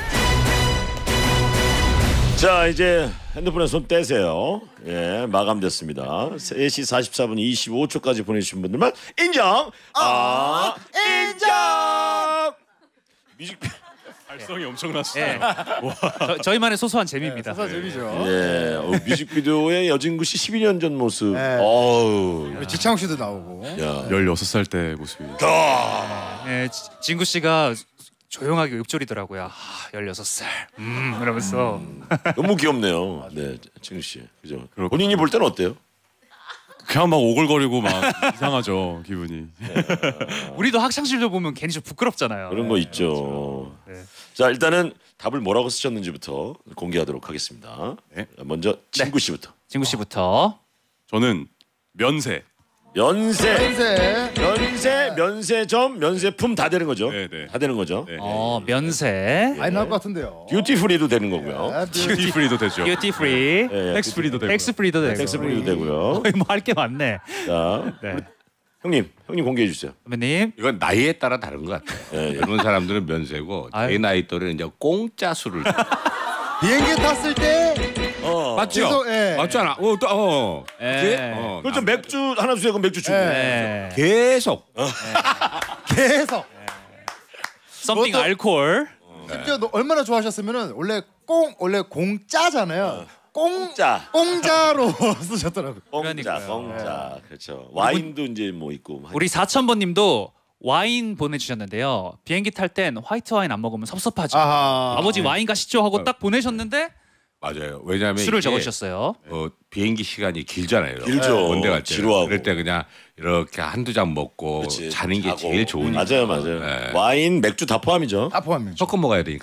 Speaker 1: 자, 이제 핸드폰에 손 떼세요. 예, 마감됐습니다. 세 시 사십사 분 이십오 초까지 보내주신 분들만 인정. 아, 인정. 뮤직비디오.
Speaker 5: 발성이 엄청났어요.
Speaker 3: 예. 저, 저희만의 소소한 재미입니다.
Speaker 2: 서서 재미죠.
Speaker 1: 예, 어, 뮤직비디오에 여진구 씨 십이 년 전 모습.
Speaker 2: 네.
Speaker 1: 어우,
Speaker 2: 우리 지창욱 씨도 나오고.
Speaker 1: 야.
Speaker 5: 열여섯 살 때 모습이.
Speaker 3: 예, 지- 진구 씨가 조용하게 읊조리더라고요. 아, 열여섯 살. 음, 이러면서.
Speaker 1: 너무 귀엽네요. 네, 진우 씨. 그죠? 본인이 볼 때는 어때요?
Speaker 5: 그냥 막 오글거리고 막 이상하죠 기분이.
Speaker 3: 우리도 학창시절 보면 괜히 좀 부끄럽잖아요.
Speaker 1: 그런 거 있죠.
Speaker 3: 네.
Speaker 1: 자 일단은 답을 뭐라고 쓰셨는지부터 공개하도록 하겠습니다.
Speaker 5: 네.
Speaker 1: 먼저 친구 씨부터.
Speaker 3: 진구 씨부터.
Speaker 5: 저는 면세.
Speaker 1: 면세.
Speaker 2: 센세.
Speaker 1: 면세, 면세점, 면세품 다 되는 거죠.
Speaker 5: 네, 네.
Speaker 1: 다 되는 거죠.
Speaker 5: 네.
Speaker 3: 어 면세.
Speaker 2: 많이 나올 것 같은데요.
Speaker 1: 듀티 프리도 되는 거고요.
Speaker 2: 아,
Speaker 5: 듀티 프리도 되죠.
Speaker 3: 듀티 프리.
Speaker 1: 예,
Speaker 5: 텍스 프리도 되고.
Speaker 3: 텍스 프리도 되고.
Speaker 1: 텍스 프리도 되고요.
Speaker 3: 거의 뭐 할 게 많네.
Speaker 1: 자,
Speaker 3: 네.
Speaker 1: 형님, 형님 공개해 주세요.
Speaker 3: 선배님.
Speaker 4: 이건 나이에 따라 다른 것 같아요.
Speaker 1: 예, 예.
Speaker 4: 젊은 사람들은 면세고
Speaker 3: 아유.
Speaker 4: 제 나이 또래는 이제 공짜 술을
Speaker 2: 비행기 탔을 때
Speaker 1: 어,
Speaker 4: 맞죠?
Speaker 2: 계속, 예.
Speaker 4: 맞잖아. 어, 또, 어.
Speaker 3: 예.
Speaker 4: 그래? 어,
Speaker 1: 그렇죠. 맥주 하나 주세요. 그럼 맥주 주고.
Speaker 3: 네.
Speaker 4: 계속
Speaker 2: 계속.
Speaker 3: 썸띵
Speaker 2: 그것도-
Speaker 3: 알콜.
Speaker 2: 심지어 너 얼마나 좋아하셨으면은 원래 꽁 원래 공짜잖아요. 꽁
Speaker 1: 공짜.
Speaker 2: 공짜로 쓰셨더라고요.
Speaker 1: 공짜,
Speaker 3: 그러니까요.
Speaker 1: 공짜. 그렇죠. 와인도 이제 뭐 있고.
Speaker 3: 우리 사천 번님도 와인 보내주셨는데요. 비행기 탈 땐 화이트 와인 안 먹으면 섭섭하죠.
Speaker 2: 아하.
Speaker 3: 아버지 와인 가시죠 하고 딱 보내셨는데
Speaker 4: 맞아요. 왜냐하면
Speaker 3: 술을
Speaker 4: 이게,
Speaker 3: 적으셨어요.
Speaker 4: 어, 비행기 시간이 길잖아요.
Speaker 1: 길죠.
Speaker 4: 원대 갈 때.
Speaker 1: 지루하고.
Speaker 4: 그럴 때 그냥 이렇게 한두 잔 먹고
Speaker 1: 그렇지.
Speaker 4: 자는 게
Speaker 1: 자고.
Speaker 4: 제일 좋으니까.
Speaker 1: 맞아요, 맞아요.
Speaker 4: 네.
Speaker 1: 와인, 맥주 다 포함이죠.
Speaker 2: 다 포함이죠.
Speaker 4: 섞어 먹어야 되니까.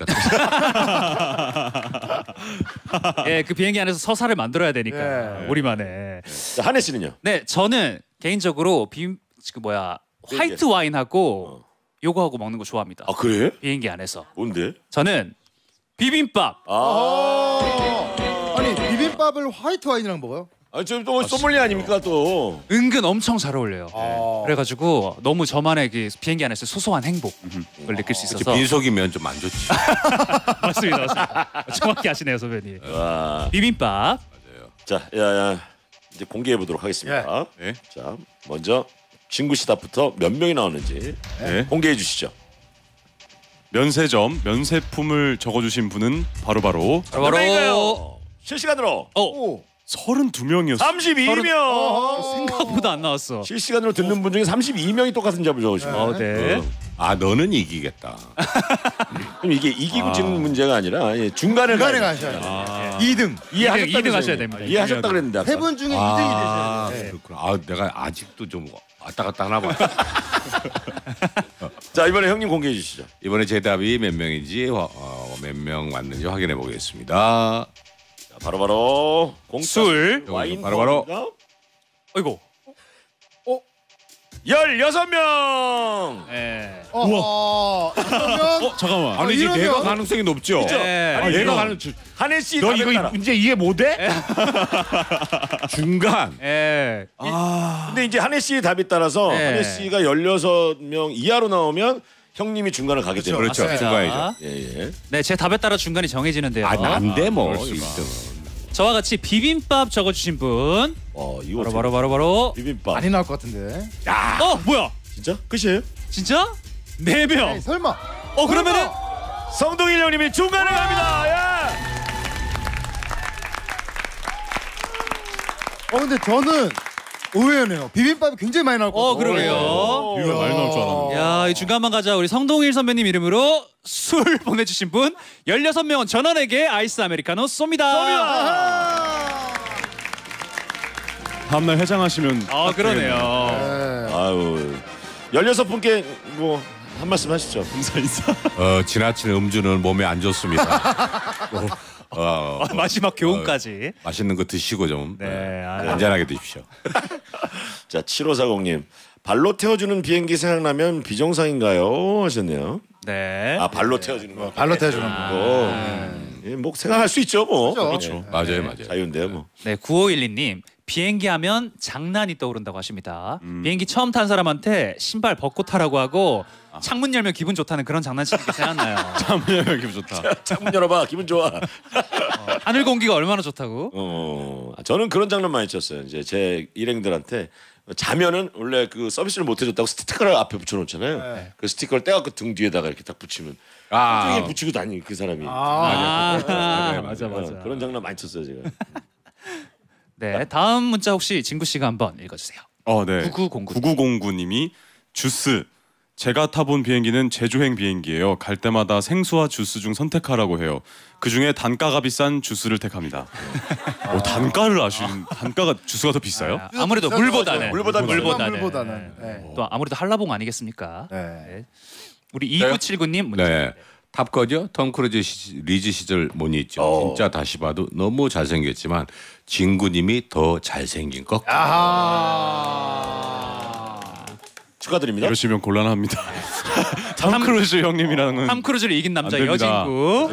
Speaker 3: 예, 그 비행기 안에서 서사를 만들어야 되니까
Speaker 2: 예.
Speaker 3: 우리만의.
Speaker 1: 자, 한혜 씨는요?
Speaker 3: 네, 저는 개인적으로 비, 그 뭐야 화이트 와인하고 요거 하고 먹는 거 좋아합니다.
Speaker 1: 아 그래?
Speaker 3: 비행기 안에서.
Speaker 1: 뭔데?
Speaker 3: 저는 비빔밥.
Speaker 1: 아,
Speaker 2: 아니 비빔밥을 화이트 와인이랑 먹어요?
Speaker 1: 아, 저또 소믈리에 아닙니까 또?
Speaker 3: 은근 엄청 잘 어울려요.
Speaker 2: 아.
Speaker 3: 그래가지고 너무 저만의 그 비행기 안에서 소소한 행복을 느낄 수 있어서
Speaker 4: 빈속이면 좀 안 좋지.
Speaker 3: 맞습니다, 맞습니다. 정확히 아시네요, 선배님.
Speaker 1: 와,
Speaker 3: 비빔밥.
Speaker 1: 자, 야, 야, 이제 공개해 보도록 하겠습니다.
Speaker 5: 네.
Speaker 1: 자, 먼저 친구 시답부터 몇 명이 나오는지
Speaker 5: 네.
Speaker 1: 공개해 주시죠.
Speaker 5: 면세점 면세품을 적어주신 분은 바로바로
Speaker 3: 바로
Speaker 1: 바로 실시간으로
Speaker 3: 어
Speaker 2: 오.
Speaker 5: 서른두 명이었어요.
Speaker 1: 삼십이 명.
Speaker 3: 생각보다 안 나왔어.
Speaker 1: 실시간으로 듣는 분 중에 삼십이 명이 똑같은 답을 적으신 거예요.
Speaker 3: 어, 네.
Speaker 4: 아 너는 이기겠다.
Speaker 1: 그럼 이게 이기고 지는 문제가 아니라 예, 중간에
Speaker 2: 중간에
Speaker 1: 가야
Speaker 2: 가셔야 돼요.
Speaker 3: 아.
Speaker 2: 이 등.
Speaker 1: 이해하셨다
Speaker 3: 이 등 하셔야 됩니다.
Speaker 1: 이해하셨다 그랬는데 아까.
Speaker 2: 세 분 중에
Speaker 4: 아,
Speaker 2: 이 등이 되셔야 돼요. 네.
Speaker 4: 그렇구나. 아 내가 아직도 좀 왔다 갔다 하나 봐.
Speaker 1: 자, 이번에 형님 공개해 주시죠.
Speaker 4: 이번에 제 답이 몇 명인지 어, 몇 명 맞는지 확인해 보겠습니다.
Speaker 1: 자, 바로바로 공짜
Speaker 3: 술.
Speaker 1: 와인
Speaker 4: 바로바로.
Speaker 1: 포함입니다.
Speaker 3: 어이구.
Speaker 1: 열여섯 명.
Speaker 3: 예.
Speaker 2: 어허. 그러면
Speaker 5: 어 잠깐만.
Speaker 4: 아니지
Speaker 2: 이러면-
Speaker 4: 내가 가능성이 높죠.
Speaker 3: 네.
Speaker 4: 아,
Speaker 1: 아니,
Speaker 4: 얘가
Speaker 1: 이거-
Speaker 4: 가능.
Speaker 1: 한혜 씨
Speaker 4: 너
Speaker 1: 답에
Speaker 4: 이거
Speaker 1: 따라.
Speaker 4: 이제 이해 못해? 중간.
Speaker 3: 예.
Speaker 1: 근데 이제 한혜 씨의 답에 따라서
Speaker 3: 네.
Speaker 1: 한혜 씨가 열여섯 명 이하로 나오면 형님이 중간을 가게 되죠.
Speaker 4: 그렇죠.
Speaker 3: 맞습니다.
Speaker 4: 중간이죠.
Speaker 1: 예, 예.
Speaker 3: 네, 제 답에 따라 중간이 정해지는데요.
Speaker 4: 아 난데 뭐.
Speaker 5: 그럴 수가.
Speaker 4: 일 등은.
Speaker 3: 저와 같이 비빔밥 적어주신 분.
Speaker 1: 어, 이거
Speaker 3: 바로 바로 바로 바로.
Speaker 1: 비빔밥.
Speaker 2: 많이 나올 것 같은데.
Speaker 3: 어, 뭐야?
Speaker 1: 진짜? 끝이에요?
Speaker 3: 진짜? 네 명.
Speaker 2: 에이, 설마.
Speaker 3: 어, 그러면은
Speaker 1: 성동일 형님이 중간에 갑니다. 야!
Speaker 2: 어 근데 저는 의외네요. 비빔밥이 굉장히 많이 나올 것
Speaker 3: 어,
Speaker 2: 같아요.
Speaker 3: 그러게요.
Speaker 5: 이거 많이 나올 줄 알았는데.
Speaker 3: 야, 이 중간만 가자. 우리 성동일 선배님 이름으로 술 보내주신 분 열여섯 명은 전원에게 아이스 아메리카노 쏩니다.
Speaker 2: 아하.
Speaker 5: 다음날 해장하시면.
Speaker 3: 아, 그러네요.
Speaker 2: 네.
Speaker 1: 아유. 열여섯 분께 뭐 한 말씀 하시죠.
Speaker 5: 인사 인사.
Speaker 4: 어, 지나치는 음주는 몸에 안 좋습니다. 어, 어,
Speaker 3: 아, 마지막 교훈까지.
Speaker 4: 맛있는 거 드시고 좀
Speaker 3: 네,
Speaker 4: 어,
Speaker 3: 아유.
Speaker 4: 안전하게 드십시오.
Speaker 1: 자, 칠오사공님. 발로 태워주는 비행기 생각나면 비정상인가요? 하셨네요.
Speaker 3: 네.
Speaker 1: 아, 발로 태워주는 거.
Speaker 2: 발로 태워주는 거.
Speaker 1: 거. 예, 뭐 생각할 수 있죠, 뭐.
Speaker 2: 그렇죠.
Speaker 1: 예,
Speaker 4: 맞아요, 맞아요.
Speaker 1: 자유인데요, 뭐.
Speaker 3: 네, 구오일이 님. 비행기 하면 장난이 떠오른다고 하십니다. 비행기 처음 탄 사람한테 신발 벗고 타라고 하고 창문 열면 기분 좋다는 그런 장난치는 게 생각나요.
Speaker 5: 참여하면 기분 좋다.
Speaker 1: 창문 열어봐, 기분 좋아.
Speaker 3: 하늘 공기가 얼마나 좋다고?
Speaker 1: 어, 저는 그런 장난 많이 쳤어요. 이제 제 일행들한테 자면은 원래 그 서비스를 못 해줬다고 스티커를 앞에 붙여놓잖아요.
Speaker 2: 네.
Speaker 1: 그 스티커를 떼갖고 등 뒤에다가 이렇게 딱 붙이면
Speaker 4: 아,
Speaker 1: 등에 붙이고 다니 그 사람이.
Speaker 3: 아,
Speaker 4: 맞아요,
Speaker 3: 맞아
Speaker 1: 어,
Speaker 3: 맞아.
Speaker 1: 그런 장난 많이 쳤어요 제가.
Speaker 3: 네, 다음 문자 혹시 진구 씨가 한번 읽어주세요.
Speaker 5: 어, 네.
Speaker 3: 구구공구.
Speaker 5: 구구공구님이 주스 제가 타본 비행기는 제주행 비행기예요. 갈 때마다 생수와 주스 중 선택하라고 해요. 그 중에 단가가 비싼 주스를 택합니다. 오, 단가를 아시는 단가가 주스가 더 비싸요?
Speaker 3: 아, 아무래도 물보다는
Speaker 1: 물보다
Speaker 3: 물보다는,
Speaker 2: 물보다는. 네.
Speaker 3: 또 아무래도 한라봉 아니겠습니까?
Speaker 2: 네.
Speaker 3: 네. 우리 이구칠구님 문제.
Speaker 4: 네. 탑거죠. 톰 크루즈 시, 리즈 시절 모니 있죠.
Speaker 1: 어.
Speaker 4: 진짜 다시 봐도 너무 잘생겼지만 진구님이 더 잘생긴 것 같아요.
Speaker 2: 아하.
Speaker 1: 축하드립니다.
Speaker 5: 이러시면 곤란합니다. 탐 크루즈 형님이랑은
Speaker 3: 탐 크루즈를 이긴 남자
Speaker 5: 안 됩니다.
Speaker 3: 여진구.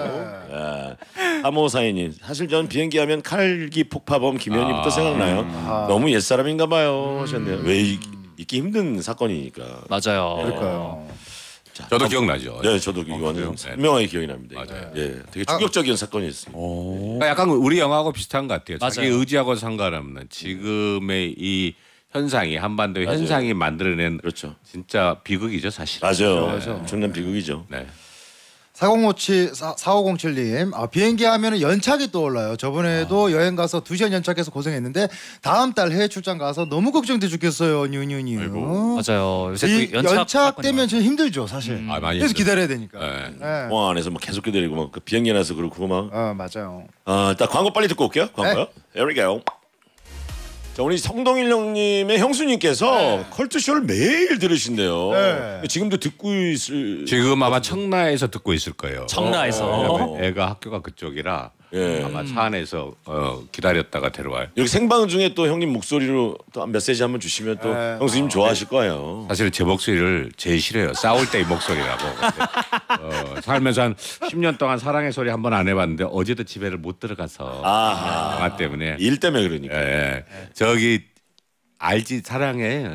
Speaker 1: 삼오사이님 사실 전 비행기 하면 칼기 폭파범 김현희부터
Speaker 4: 아.
Speaker 1: 생각나요.
Speaker 2: 아.
Speaker 1: 너무 옛사람인가 봐요 하셨네요. 왜 이, 잊기 힘든 사건이니까.
Speaker 3: 맞아요.
Speaker 2: 그러니까요.
Speaker 1: 자,
Speaker 4: 저도
Speaker 1: 다-
Speaker 4: 기억나죠.
Speaker 1: 네, 저도 이거는
Speaker 4: 그래요?
Speaker 1: 선명하게 기억이 납니다.
Speaker 4: 맞아요.
Speaker 1: 예, 되게 충격적인 사건이었습니다.
Speaker 4: 그러니까 약간 우리 영화하고 비슷한 것 같아요. 자기
Speaker 3: 맞아요.
Speaker 4: 의지하고 상관없는 지금의 이 현상이 한반도 의
Speaker 1: 맞아요.
Speaker 4: 현상이 만들어낸
Speaker 1: 그렇죠.
Speaker 4: 진짜 비극이죠 사실.
Speaker 1: 맞아요.
Speaker 2: 맞아.
Speaker 1: 엄청난 비극이죠.
Speaker 4: 네.
Speaker 2: 사공오칠 사오공칠님 아, 비행기 하면은 연착이 떠올라요. 저번에도 여행 가서 두 시간 연착해서 고생했는데 다음 달 해외 출장 가서 너무 걱정돼 죽겠어요. 뉴뉴뉴.
Speaker 3: 맞아요. 요새
Speaker 2: 이
Speaker 3: 또 연착,
Speaker 2: 연착 되면 진짜 힘들죠 사실.
Speaker 4: 아, 많이
Speaker 2: 계속
Speaker 4: 힘들죠.
Speaker 2: 기다려야 되니까.
Speaker 4: 네.
Speaker 2: 네.
Speaker 1: 공항 안에서 막 계속 기다리고 막그 비행기 안에서 그렇고 막.
Speaker 2: 어 맞아요.
Speaker 1: 아, 일단 광고 빨리 듣고 올게요. 광고요. Here we go. 자, 우리 성동일 형님의 형수님께서 컬투쇼를 매일 들으신대요.
Speaker 2: 네.
Speaker 1: 지금도 듣고 있을.
Speaker 4: 지금 아마 청라에서 듣고 있을 거예요.
Speaker 3: 청라에서.
Speaker 4: 왜냐면 애가 학교가 그쪽이라
Speaker 1: 예.
Speaker 4: 아마 차 안에서 어, 기다렸다가 데려와요.
Speaker 1: 여기 생방 중에 또 형님 목소리로 또 메시지 한번 주시면 또
Speaker 2: 네.
Speaker 1: 형수님 좋아하실 거예요.
Speaker 4: 사실 제 목소리를 제일 싫어요. 싸울 때 이 목소리라고. 어, 살면서 한 십 년 동안 사랑의 소리 한 번 안 해봤는데 어제도 집에를 못 들어가서
Speaker 1: 아하.
Speaker 4: 영화 때문에.
Speaker 1: 일 때문에 그러니까.
Speaker 4: 예, 저기 알지 사랑해.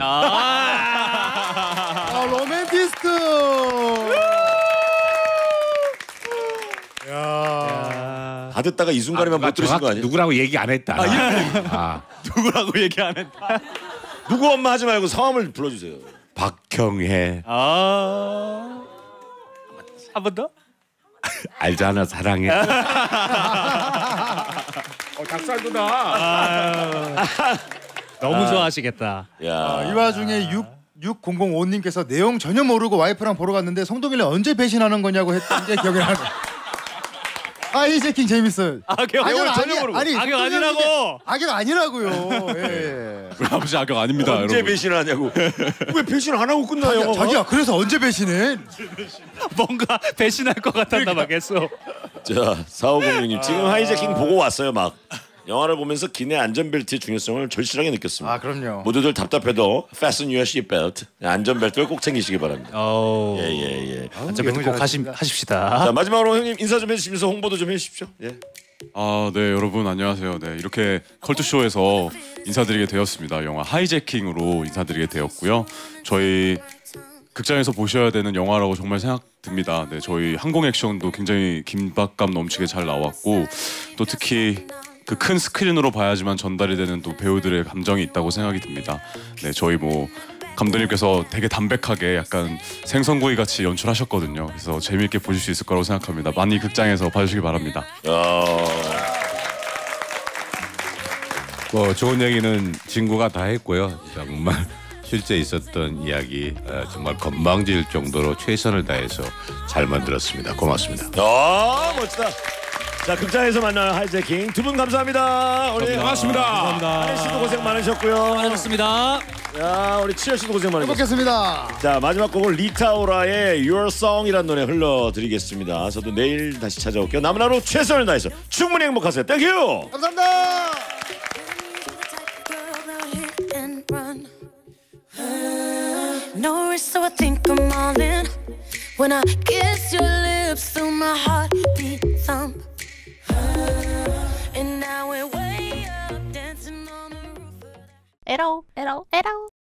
Speaker 2: 아 로맨티스트. 야.
Speaker 1: 다 듣다가 이 순간에만 못 들으신 거 아니에요?
Speaker 4: 누구라고 얘기 안 했다. 아,
Speaker 3: 누구라고 얘기 안 했다.
Speaker 1: 누구 엄마 하지 말고 성함을 불러주세요.
Speaker 4: 박형혜
Speaker 3: 아. 한 번 더?
Speaker 4: 알잖아 사랑해. 어, 닭살도다.
Speaker 3: 너무 좋아하시겠다.
Speaker 1: 야.
Speaker 2: 아, 이 와중에 육공공오님께서 내용 전혀 모르고 와이프랑 보러 갔는데 성동일은 언제 배신하는 거냐고 했던 게 기억이 나요. 아 이제킹 재밌어요.
Speaker 3: 악역
Speaker 2: 악역
Speaker 3: 내용을
Speaker 2: 아니,
Speaker 3: 전혀 모르고.
Speaker 2: 아니,
Speaker 3: 악역
Speaker 2: 성동일
Speaker 3: 아니라고.
Speaker 2: 이게 악역 아니라고요. 예.
Speaker 5: 우리 아버지 악역 아닙니다.
Speaker 1: 언제
Speaker 5: 여러분.
Speaker 1: 배신하냐고. 왜 배신 안 하고 끝나요?
Speaker 2: 자기야, 자기야 그래서 언제 배신해?
Speaker 3: 뭔가 배신할 것 같았나 봐 계속.
Speaker 1: 자, 사오공육님 지금 하이제킹 보고 왔어요. 막 영화를 보면서 기내 안전벨트의 중요성을 절실하게 느꼈습니다.
Speaker 2: 아 그럼요.
Speaker 1: 모두들 답답해도 fasten your seatbelt. 안전벨트를 꼭 챙기시기 바랍니다.
Speaker 3: 어.
Speaker 1: 예예 예.
Speaker 3: 안전벨트 꼭 하시, 하십시다.
Speaker 1: 자 마지막으로 형님 인사 좀 해주시면서 홍보도 좀 해주십시오. 예.
Speaker 5: 아, 네, 여러분 안녕하세요. 네, 이렇게 컬투쇼에서 인사드리게 되었습니다. 영화 하이제킹으로 인사드리게 되었고요. 저희 극장에서 보셔야 되는 영화라고 정말 생각됩니다. 네, 저희 항공 액션도 굉장히 긴박감 넘치게 잘 나왔고 또 특히 그 큰 스크린으로 봐야지만 전달이 되는 또 배우들의 감정이 있다고 생각이 듭니다. 네, 저희 뭐 감독님께서 되게 담백하게 약간 생선구이 같이 연출하셨거든요. 그래서 재미있게 보실 수 있을 거라고 생각합니다. 많이 극장에서 봐주시기 바랍니다.
Speaker 1: 어...
Speaker 4: 뭐 좋은 얘기는 친구가 다 했고요. 정말 실제 있었던 이야기 어, 정말 건방질 정도로 최선을 다해서 잘 만들었습니다. 고맙습니다.
Speaker 1: 아 멋지다. 자 극장에서 만나는 하이제킹 두 분 감사합니다. 우리
Speaker 4: 고맙습니다.
Speaker 1: 감사합니다. 하이 씨도 고생 많으셨고요.
Speaker 3: 수고하셨습니다.
Speaker 1: 야 우리 치열 씨도 고생 많으셨습니다.
Speaker 2: 해보겠습니다.
Speaker 1: 자 마지막 곡은 리타오라의 Your Song이라는 노래 흘러드리겠습니다. 저도 내일 다시 찾아올게요. 남은 하루 최선을 다해서 충분히 행복하세요. 땡큐.
Speaker 2: 감사합니다.
Speaker 7: No risk, so I think I'm all in. When I kiss your lips, feel my heartbeat thump. And now we're way up, dancing on the roof.
Speaker 8: 에러 에러 에러